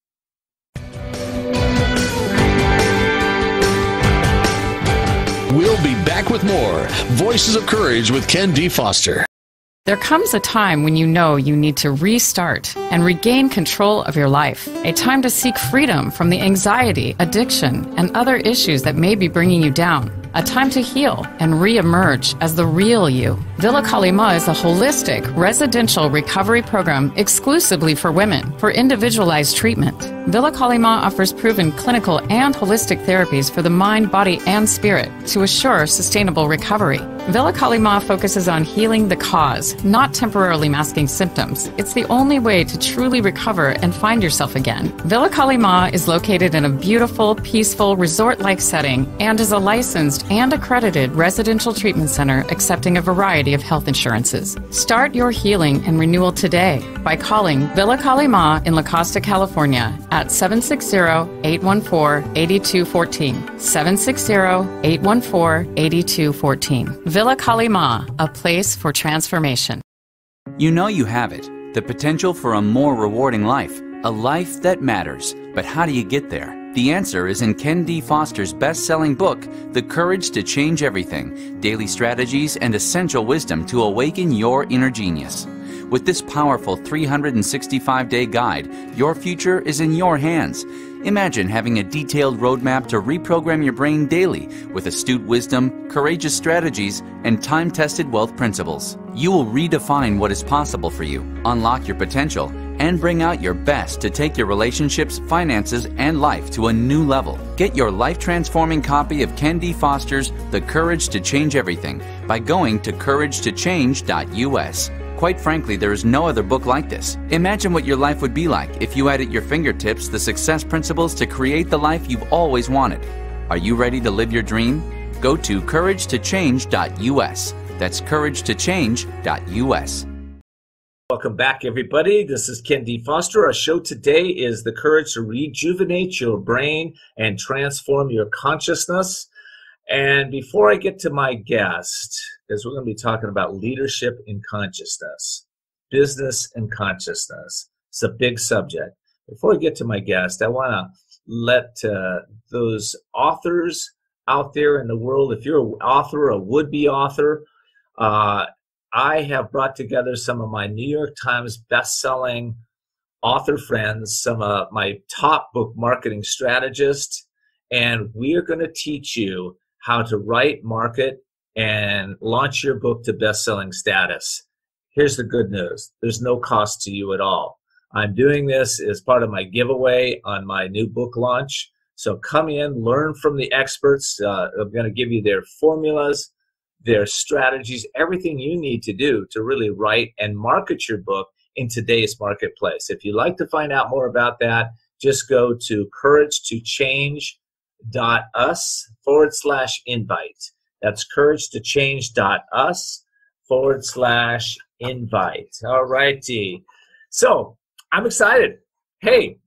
We'll be back with more Voices of Courage with Ken D. Foster. There comes a time when you know you need to restart and regain control of your life. A time to seek freedom from the anxiety, addiction, and other issues that may be bringing you down. A time to heal and re-emerge as the real you. Villa Kalima is a holistic residential recovery program exclusively for women for individualized treatment. Villa Kalima offers proven clinical and holistic therapies for the mind, body, and spirit to assure sustainable recovery. Villa Kalima focuses on healing the cause, not temporarily masking symptoms. It's the only way to truly recover and find yourself again. Villa Kalima is located in a beautiful, peaceful, resort-like setting and is a licensed and accredited residential treatment center accepting a variety of health insurances. Start your healing and renewal today by calling Villa Kalima in La Costa, California at seven six zero, eight one four, eight two one four, seven six zero, eight one four, eight two one four. Villa Kalima, a place for transformation. You know you have it, the potential for a more rewarding life, a life that matters. But how do you get there? The answer is in Ken D. Foster's best-selling book, The Courage to Change Everything, Daily Strategies and Essential Wisdom to Awaken Your Inner Genius. With this powerful three hundred sixty-five day guide, your future is in your hands. Imagine having a detailed roadmap to reprogram your brain daily with astute wisdom, courageous strategies, and time-tested wealth principles. You will redefine what is possible for you, unlock your potential, and bring out your best to take your relationships, finances, and life to a new level. Get your life-transforming copy of Ken D. Foster's The Courage to Change Everything by going to courage to change dot U S. Quite frankly, there is no other book like this. Imagine what your life would be like if you had at your fingertips the success principles to create the life you've always wanted. Are you ready to live your dream? Go to courage to change dot U S. That's courage to change dot U S. Welcome back, everybody. This is Ken D. Foster. Our show today is The Courage to Rejuvenate Your Brain and Transform Your Consciousness. And before I get to my guest, because we're going to be talking about leadership in consciousness, business and consciousness. It's a big subject. Before I get to my guest, I want to let uh, those authors out there in the world, if you're an author, a would-be author, uh, I have brought together some of my New York Times best-selling author friends, some of my top book marketing strategists, and we are going to teach you how to write, market, and launch your book to best-selling status. Here's the good news. There's no cost to you at all. I'm doing this as part of my giveaway on my new book launch. So come in, learn from the experts. Uh, I'm going to give you their formulas, their strategies, everything you need to do to really write and market your book in today's marketplace. If you'd like to find out more about that, just go to courage to change dot us forward slash invite. That's courage to change dot us forward slash invite. All righty. So I'm excited. Hey,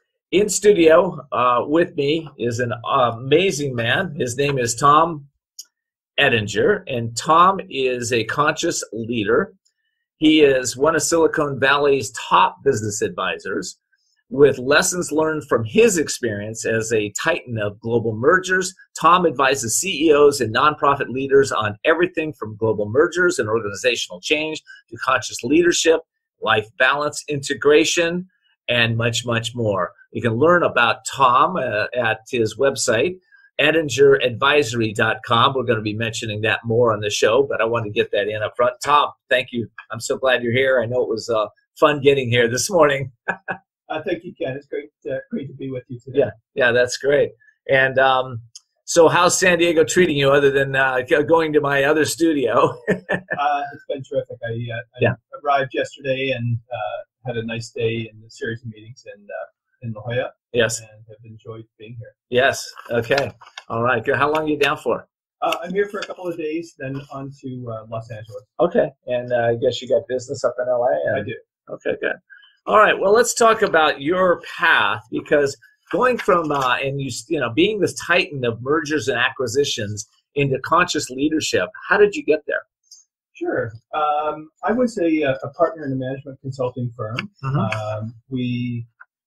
in studio uh, with me is an amazing man. His name is Tom Eddington, and Tom is a conscious leader. He is one of Silicon Valley's top business advisors with lessons learned from his experience as a titan of global mergers. Tom advises C E Os and nonprofit leaders on everything from global mergers and organizational change to conscious leadership, life balance, integration, and much, much more. You can learn about Tom uh, at his website, Eddington Advisory dot com. We're going to be mentioning that more on the show, but I wanted to get that in up front. Tom, thank you. I'm so glad you're here. I know it was uh, fun getting here this morning. uh, thank you, Ken. It's great, uh, great to be with you today. Yeah, yeah, that's great. And um, so how's San Diego treating you other than uh, going to my other studio? uh, it's been terrific. I, uh, I yeah. arrived yesterday and uh, had a nice day in a series of meetings in, uh, in La Jolla. Yes. And have enjoyed being here. Yes. Okay. All right. Good. How long are you down for? Uh, I'm here for a couple of days, then on to uh, Los Angeles. Okay. And uh, I guess you got business up in L A? And... I do. Okay, good. All right. Well, let's talk about your path, because going from, uh, and you, you know, being this titan of mergers and acquisitions into conscious leadership, how did you get there? Sure. Um, I was a, a partner in a management consulting firm. Uh-huh. Um, we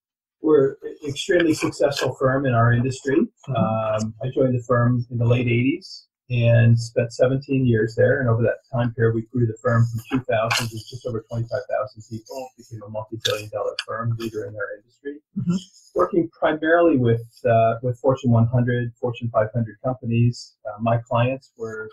were an extremely successful firm in our industry. Um, I joined the firm in the late eighties and spent seventeen years there. And over that time period, we grew the firm from two thousand to just over twenty-five thousand people, became a multi-billion dollar firm, leader in our industry, mm-hmm. working primarily with uh, with Fortune one hundred, Fortune five hundred companies. Uh, my clients were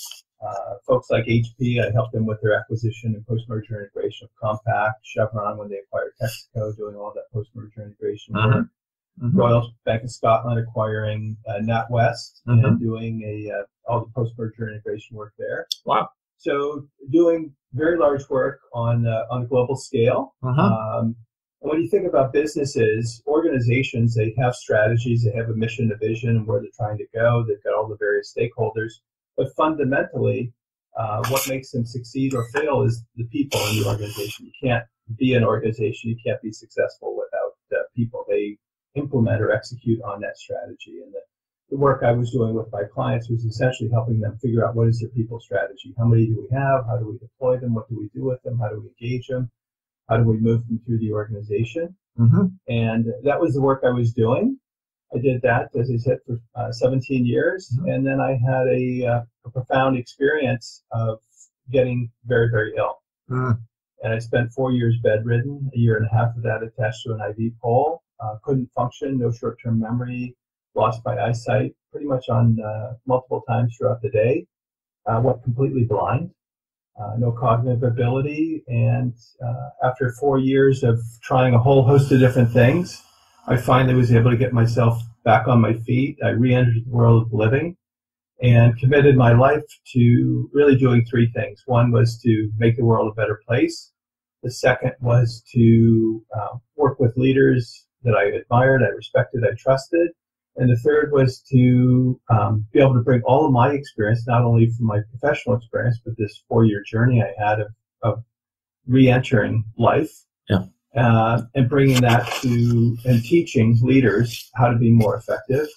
Uh, folks like H P. I helped them with their acquisition and post-merger integration of Compaq, Chevron when they acquired Texaco, doing all that post-merger integration uh-huh. work, mm-hmm. Royal Bank of Scotland acquiring uh, NatWest uh-huh. and doing a uh, all the post-merger integration work there. Wow! So doing very large work on uh, on a global scale. Uh-huh. Um, and when you think about businesses, organizations, they have strategies, they have a mission, a vision, and where they're trying to go. They've got all the various stakeholders. But fundamentally, uh, what makes them succeed or fail is the people in the organization. You can't be an organization, you can't be successful without uh, people. They implement or execute on that strategy. And the, the work I was doing with my clients was essentially helping them figure out what is their people strategy. How many do we have? How do we deploy them? What do we do with them? How do we engage them? How do we move them through the organization? Mm-hmm. And that was the work I was doing. I did that, as I said, for uh, seventeen years, mm-hmm. and then I had a, uh, a profound experience of getting very, very ill. Mm. And I spent four years bedridden, a year and a half of that attached to an I V pole, uh, couldn't function, no short-term memory, lost my eyesight pretty much on uh, multiple times throughout the day, uh, went completely blind, uh, no cognitive ability, and uh, after four years of trying a whole host of different things, I finally was able to get myself back on my feet. I re-entered the world of living and committed my life to really doing three things. One was to make the world a better place. The second was to uh, work with leaders that I admired, I respected, I trusted. And the third was to um, be able to bring all of my experience, not only from my professional experience, but this four-year journey I had of, of re-entering life. Yeah. Uh, and bringing that to and teaching leaders how to be more effective,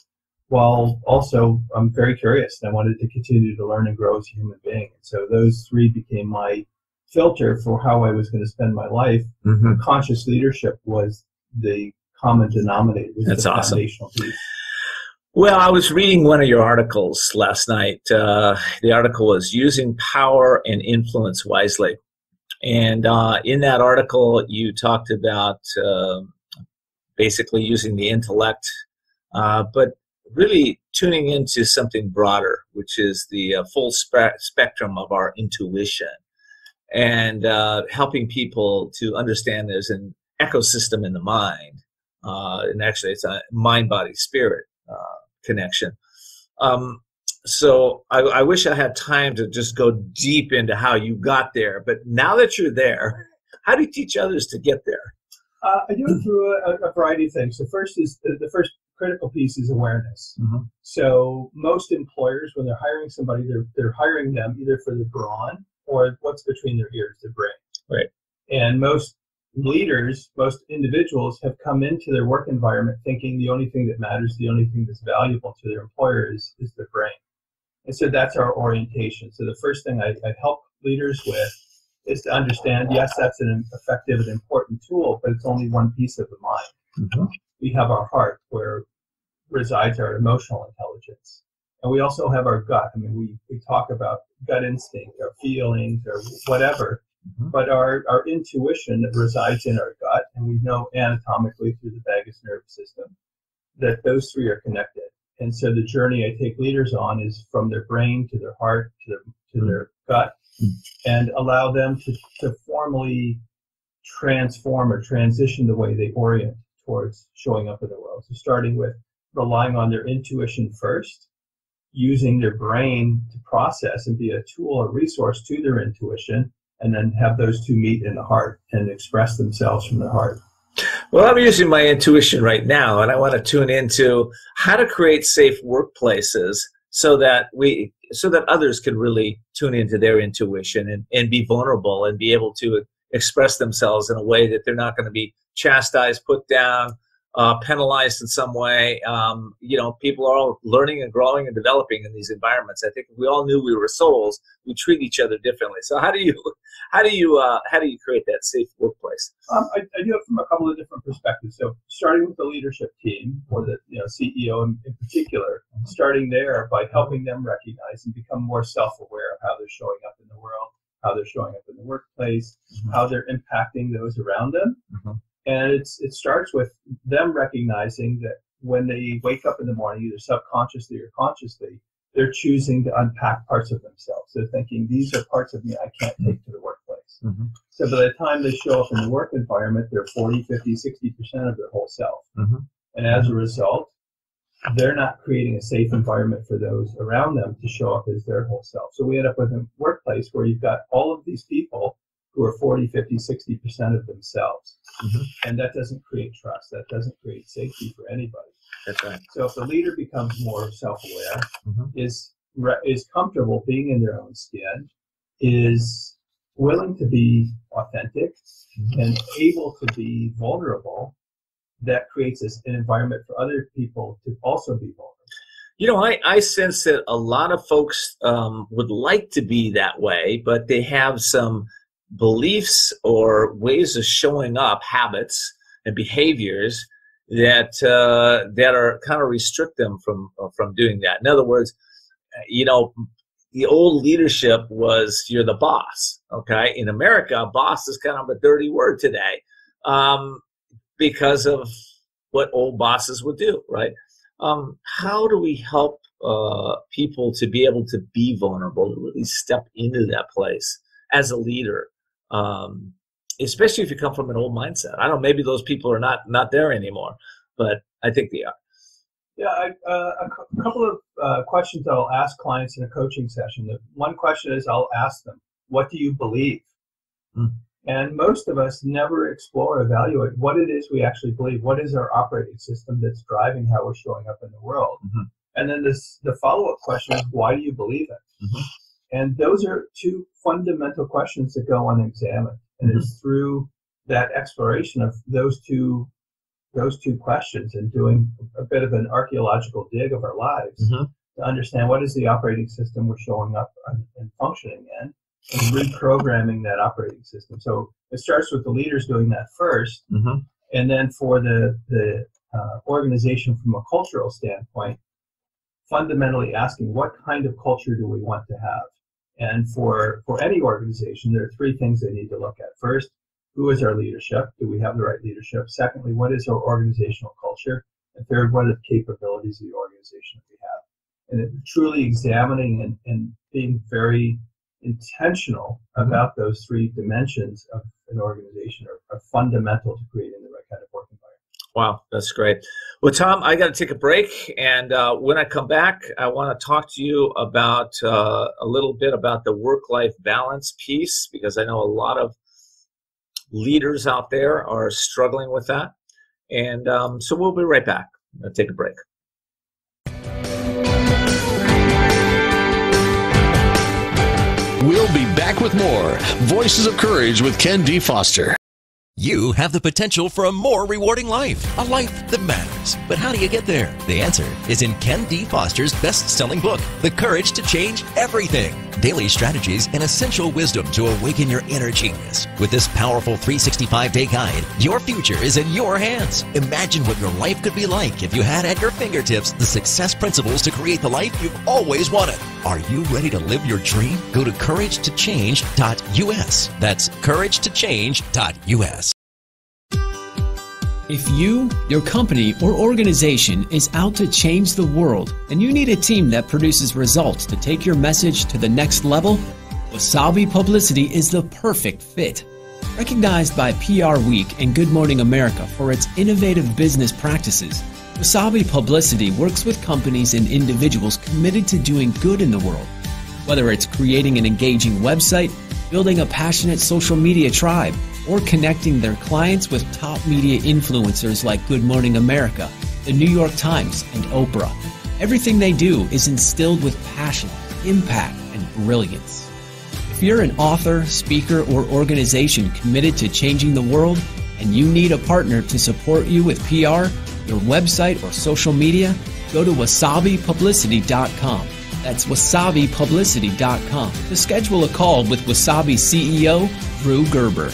while also I'm very curious and I wanted to continue to learn and grow as a human being. And so those three became my filter for how I was going to spend my life. Mm-hmm. Conscious leadership was the common denominator. Was That's the awesome. Foundational piece. Well, I was reading one of your articles last night. Uh, the article was Using Power and Influence Wisely. And uh, in that article, you talked about uh, basically using the intellect, uh, but really tuning into something broader, which is the uh, full spe- spectrum of our intuition, and uh, helping people to understand there's an ecosystem in the mind. Uh, and actually, it's a mind, body, spirit uh, connection. Um, so I, I wish I had time to just go deep into how you got there. But now that you're there, how do you teach others to get there? Uh, I do it through a, a variety of things. The first is the, the first critical piece is awareness. Mm-hmm. So most employers, when they're hiring somebody, they're they're hiring them either for the brawn or what's between their ears, the brain. Right. And most leaders, most individuals have come into their work environment thinking the only thing that matters, the only thing that's valuable to their employer is, is their brain. And so that's our orientation. So the first thing I, I help leaders with is to understand, yes, that's an effective and important tool, but it's only one piece of the mind. Mm-hmm. We have our heart, where resides our emotional intelligence. And we also have our gut. I mean, we, we talk about gut instinct, our feelings, or whatever, mm-hmm. but our, our intuition resides in our gut, and we know anatomically through the vagus nerve system that those three are connected. And so the journey I take leaders on is from their brain to their heart to their, to mm-hmm. their gut, mm-hmm. and allow them to, to formally transform or transition the way they orient towards showing up in the world. So starting with relying on their intuition first, using their brain to process and be a tool or resource to their intuition, and then have those two meet in the heart and express themselves from the heart. Well, I'm using my intuition right now, and I want to tune into how to create safe workplaces so that we, so that others can really tune into their intuition and, and be vulnerable and be able to express themselves in a way that they're not going to be chastised, put down, uh, penalized in some way. Um, you know, people are all learning and growing and developing in these environments. I think if we all knew we were souls, we treat each other differently. So how do you, how do you, uh, how do you create that safe workplace? Um, I, I do it from a couple of different perspectives. So starting with the leadership team, or the you know C E O in, in particular, starting there by helping them recognize and become more self-aware of how they're showing up in the world, how they're showing up in the workplace, mm-hmm. how they're impacting those around them. Mm-hmm. And it's it starts with them recognizing that when they wake up in the morning, either subconsciously or consciously, they're choosing to unpack parts of themselves. They're thinking, these are parts of me I can't take to the workplace. Mm-hmm. So by the time they show up in the work environment, they're forty, fifty, sixty percent of their whole self. Mm-hmm. And as a result, they're not creating a safe environment for those around them to show up as their whole self. So we end up with a workplace where you've got all of these people who are forty, fifty, sixty percent of themselves. Mm-hmm. And that doesn't create trust. That doesn't create safety for anybody. That's right. So if the leader becomes more self-aware, mm-hmm. is is comfortable being in their own skin, is willing to be authentic, mm-hmm. and able to be vulnerable, that creates this, an environment for other people to also be vulnerable. You know, I, I sense that a lot of folks um, would like to be that way, but they have some beliefs or ways of showing up, habits and behaviors that uh, that are kind of restrict them from uh, from doing that. In other words, you know, the old leadership was you're the boss. Okay, in America, boss is kind of a dirty word today um, because of what old bosses would do. Right? Um, how do we help uh, people to be able to be vulnerable, to really step into that place as a leader? Um, especially if you come from an old mindset. I don't know, maybe those people are not, not there anymore, but I think they are. Yeah, I, uh, a, a couple of uh, questions that I'll ask clients in a coaching session. The one question is I'll ask them, what do you believe? Mm. And most of us never explore, evaluate what it is we actually believe. What is our operating system that's driving how we're showing up in the world? Mm-hmm. And then this, the follow-up question is, why do you believe it? Mm-hmm. And those are two fundamental questions that go unexamined. And mm-hmm. it's through that exploration of those two those two questions and doing a bit of an archaeological dig of our lives Mm-hmm. to understand what is the operating system we're showing up and functioning in, and reprogramming that operating system. So it starts with the leaders doing that first, Mm-hmm. and then for the, the uh, organization from a cultural standpoint, fundamentally asking what kind of culture do we want to have? And for, for any organization, there are three things they need to look at. First, who is our leadership? Do we have the right leadership? Secondly, what is our organizational culture? And third, what are the capabilities of the organization that we have? And it, truly examining and, and being very intentional Mm-hmm. about those three dimensions of an organization are, are fundamental to creating the right kind of work environment. Wow, that's great. Well, Tom, I got to take a break, and uh, when I come back, I want to talk to you about uh, a little bit about the work-life balance piece, because I know a lot of leaders out there are struggling with that. And um, so we'll be right back. I'll take a break. We'll be back with more Voices of Courage with Ken D. Foster. You have the potential for a more rewarding life, a life that matters. But how do you get there? The answer is in Ken D. Foster's best-selling book, The Courage to Change Everything. Daily strategies and essential wisdom to awaken your inner genius. With this powerful three sixty-five day guide, your future is in your hands. Imagine what your life could be like if you had at your fingertips the success principles to create the life you've always wanted. Are you ready to live your dream? Go to courage to change dot U S. That's courage to change dot U S. If you, your company, or organization is out to change the world and you need a team that produces results to take your message to the next level, Wasabi Publicity is the perfect fit. Recognized by P R Week and Good Morning America for its innovative business practices, Wasabi Publicity works with companies and individuals committed to doing good in the world. Whether it's creating an engaging website, building a passionate social media tribe, or connecting their clients with top media influencers like Good Morning America, the New York Times, and Oprah. Everything they do is instilled with passion, impact, and brilliance. If you're an author, speaker, or organization committed to changing the world, and you need a partner to support you with P R, your website, or social media, go to wasabi publicity dot com. That's wasabi publicity dot com to schedule a call with Wasabi C E O Drew Gerber.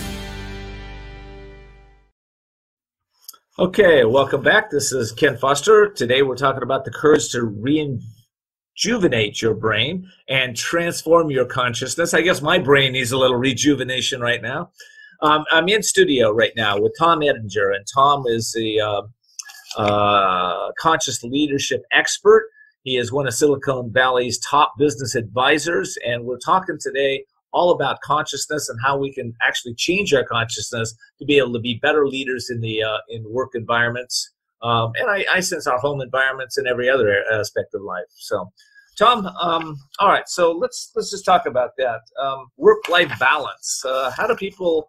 Okay, welcome back. This is Ken Foster. Today we're talking about the courage to rejuvenate your brain and transform your consciousness. I guess my brain needs a little rejuvenation right now. Um, I'm in studio right now with Tom Eddington, and Tom is the uh, uh, conscious leadership expert. He is one of Silicon Valley's top business advisors, and we're talking today all about consciousness and how we can actually change our consciousness to be able to be better leaders in the uh, in work environments, um, and I, I sense our home environments and every other aspect of life. So, Tom, um, all right, so let's let's just talk about that um, work-life balance. Uh, how do people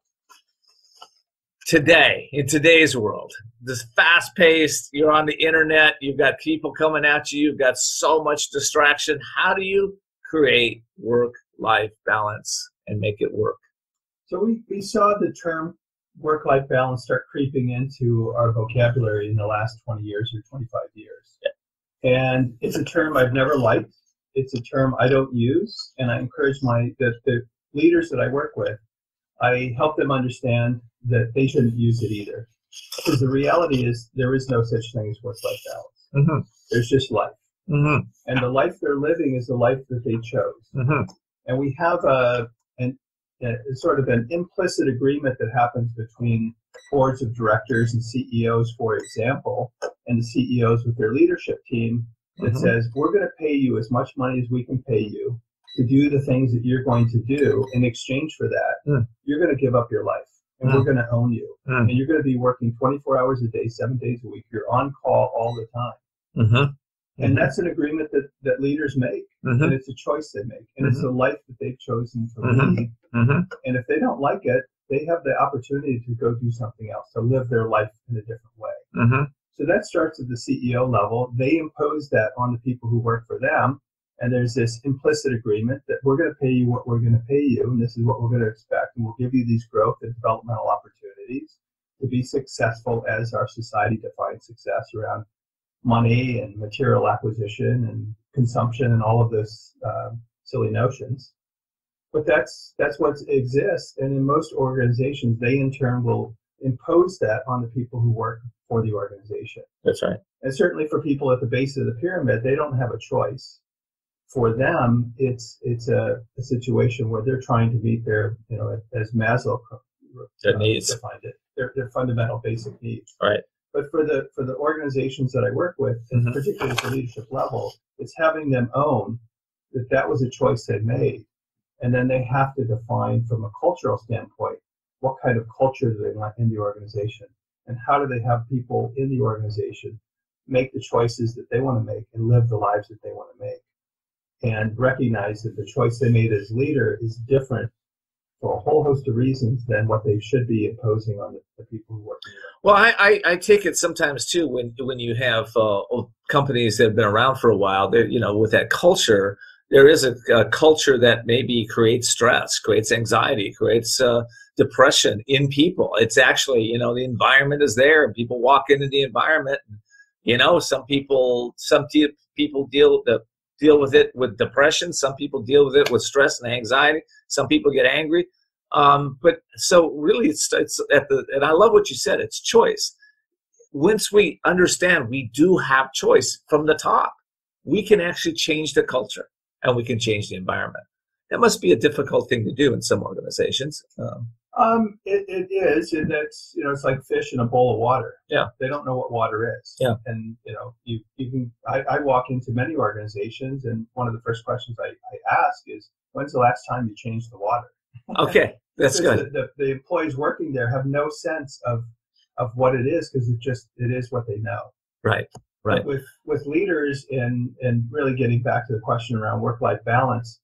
today, in today's world, this fast-paced, you're on the internet, you've got people coming at you, you've got so much distraction. How do you create work-life balance and make it work? So we, we saw the term work-life balance start creeping into our vocabulary in the last twenty years or twenty-five years. Yeah. And it's a term I've never liked. It's a term I don't use, and I encourage my the, the leaders that I work with, I help them understand that they shouldn't use it either. Because the reality is there is no such thing as work-life balance. Mm-hmm. There's just life. Mm-hmm. And the life they're living is the life that they chose. Mm-hmm. And we have a, an, a sort of an implicit agreement that happens between boards of directors and C E Os, for example, and the C E Os with their leadership team that mm-hmm. says, we're going to pay you as much money as we can pay you to do the things that you're going to do. In exchange for that, mm. you're going to give up your life, and mm. we're going to own you. Mm. And you're going to be working twenty-four hours a day, seven days a week. You're on call all the time. Mm-hmm. And that's an agreement that, that leaders make, mm-hmm. and it's a choice they make, and mm-hmm. it's a life that they've chosen to mm-hmm. lead. Mm-hmm. And if they don't like it, they have the opportunity to go do something else, to live their life in a different way. Mm-hmm. So that starts at the C E O level. They impose that on the people who work for them, and there's this implicit agreement that we're going to pay you what we're going to pay you, and this is what we're going to expect, and we'll give you these growth and developmental opportunities to be successful as our society defines success around money and material acquisition and consumption and all of those uh, silly notions. But that's that's what exists, and in most organizations, they in turn will impose that on the people who work for the organization. That's right. And certainly for people at the base of the pyramid, they don't have a choice. For them, it's it's a, a situation where they're trying to meet their, you know, as Maslow their uh, needs defined it, their their fundamental basic needs. Right. But for the for the organizations that I work with, and mm-hmm. particularly at the leadership level, it's having them own that that was a choice they made. And then they have to define from a cultural standpoint, what kind of culture do they want in the organization? And how do they have people in the organization make the choices that they want to make and live the lives that they want to make? And recognize that the choice they made as leader is different for a whole host of reasons than what they should be imposing on the, the people who work in the organization. Well, I, I, I take it sometimes too when, when you have uh, companies that have been around for a while, they're, you know, with that culture, there is a, a culture that maybe creates stress, creates anxiety, creates uh, depression in people. It's actually, you know, the environment is there, and people walk into the environment. And, you know, some people, some te- people deal the, deal with it with depression. Some people deal with it with stress and anxiety. Some people get angry. Um, but so really, it's, it's at the, and I love what you said. It's choice. Once we understand we do have choice from the top, we can actually change the culture. And we can change the environment. That must be a difficult thing to do in some organizations. Um, um, it, it is, and it's, you know, it's like fish in a bowl of water. Yeah, they don't know what water is. Yeah, and you know, you you can. I, I walk into many organizations, and one of the first questions I, I ask is, "When's the last time you changed the water?" Okay, that's good. The, the, the employees working there have no sense of of what it is because it just it is what they know. Right. Right. With with leaders and and really getting back to the question around work-life balance,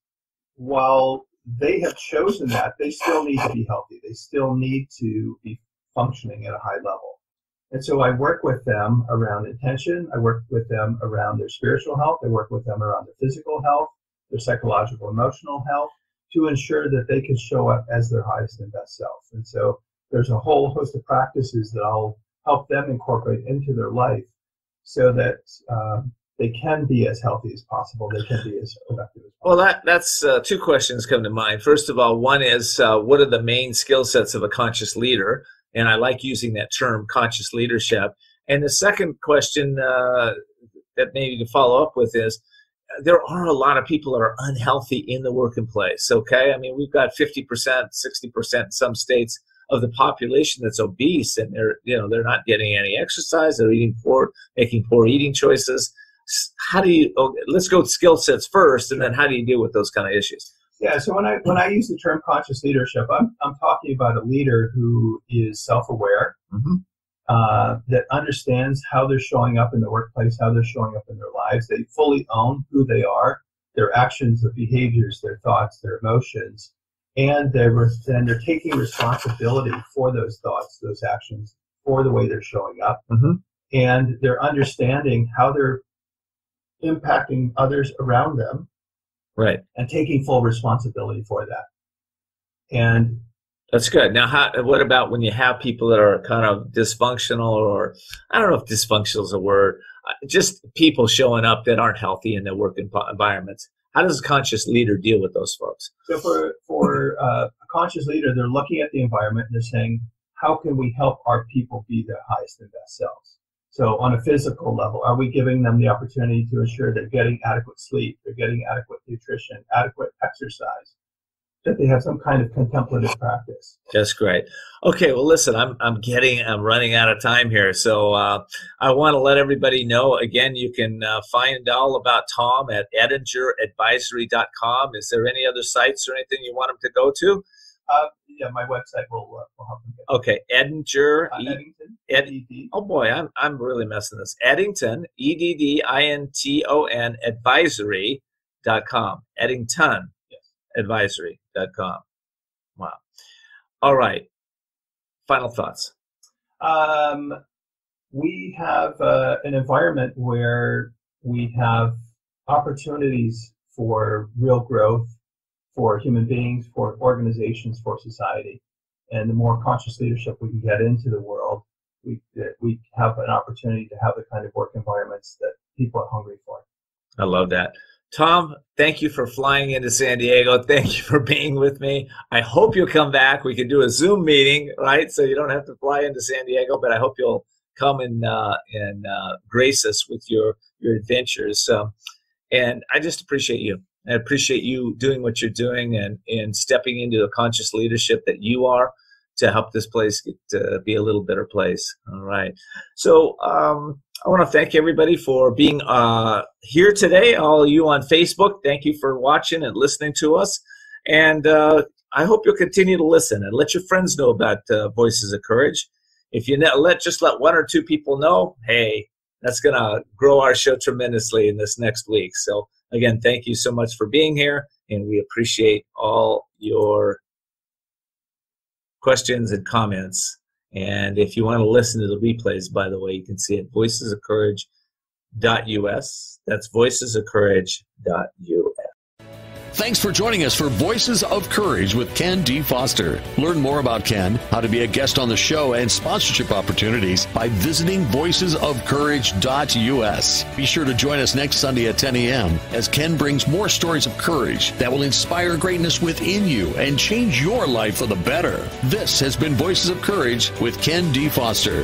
while they have chosen that, they still need to be healthy. They still need to be functioning at a high level. And so I work with them around intention. I work with them around their spiritual health. I work with them around their physical health, their psychological, emotional health, to ensure that they can show up as their highest and best self. And so there's a whole host of practices that I'll help them incorporate into their life, so that um, they can be as healthy as possible. They can be as productive as possible. Well, that, that's uh, two questions come to mind. First of all, one is uh, what are the main skill sets of a conscious leader? And I like using that term, conscious leadership. And the second question uh, that maybe to follow up with is, there are a lot of people that are unhealthy in the working place, okay? I mean, we've got fifty percent, sixty percent in some states of the population that's obese, and they're, you know, they're not getting any exercise, they're eating poor, making poor eating choices. How do you, oh, let's go with skill sets first, and then how do you deal with those kind of issues? Yeah, so when I when I use the term conscious leadership, I'm I'm talking about a leader who is self-aware, mm-hmm. uh, that understands how they're showing up in the workplace, how they're showing up in their lives. They fully own who they are, their actions, their behaviors, their thoughts, their emotions. And they're, and they're taking responsibility for those thoughts, those actions, for the way they're showing up. Mm-hmm. And they're understanding how they're impacting others around them. Right. And taking full responsibility for that. And that's good. Now, how, what about when you have people that are kind of dysfunctional, or I don't know if dysfunctional is a word, just people showing up that aren't healthy in their work environments? How does a conscious leader deal with those folks? So for, for uh, a conscious leader, they're looking at the environment and they're saying, how can we help our people be their highest and best selves? So on a physical level, are we giving them the opportunity to ensure they're getting adequate sleep, they're getting adequate nutrition, adequate exercise, that they have some kind of contemplative practice? That's great. Okay, well, listen, I'm I'm getting I'm running out of time here, so uh, I want to let everybody know again. You can uh, find all about Tom at Eddington advisory dot com. Is there any other sites or anything you want them to go to? Uh, yeah, my website will, uh, will help them get. Okay, Eddington. Uh, Eddington. Ed, E D D. Oh boy, I'm I'm really messing this. Eddington, E D D I N T O N advisory dot com. Eddington. advisory dot com. Wow. All right. Final thoughts. Um, we have uh, an environment where we have opportunities for real growth for human beings, for organizations, for society. And the more conscious leadership we can get into the world, we we have an opportunity to have the kind of work environments that people are hungry for. I love that. Tom, thank you for flying into San Diego. Thank you for being with me. I hope you'll come back. We can do a Zoom meeting, right? So you don't have to fly into San Diego, but I hope you'll come and uh, and uh, grace us with your your adventures. So, and I just appreciate you. I appreciate you doing what you're doing and and stepping into the conscious leadership that you are to help this place get to be a little better place. All right. So um, I want to thank everybody for being uh, here today. All of you on Facebook, thank you for watching and listening to us. And uh, I hope you'll continue to listen and let your friends know about uh, Voices of Courage. If you let just let one or two people know, hey, that's going to grow our show tremendously in this next week. So again, thank you so much for being here, and we appreciate all your questions and comments. And if you want to listen to the replays, by the way, you can see it voices of courage dot U S. That's voices of courage dot U S. Thanks for joining us for Voices of Courage with Ken D. Foster. Learn more about Ken, how to be a guest on the show, and sponsorship opportunities by visiting voices of courage dot U S. Be sure to join us next Sunday at ten A M as Ken brings more stories of courage that will inspire greatness within you and change your life for the better. This has been Voices of Courage with Ken D. Foster.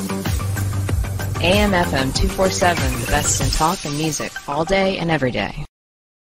A M F M two forty-seven, the best in talk and music all day and every day.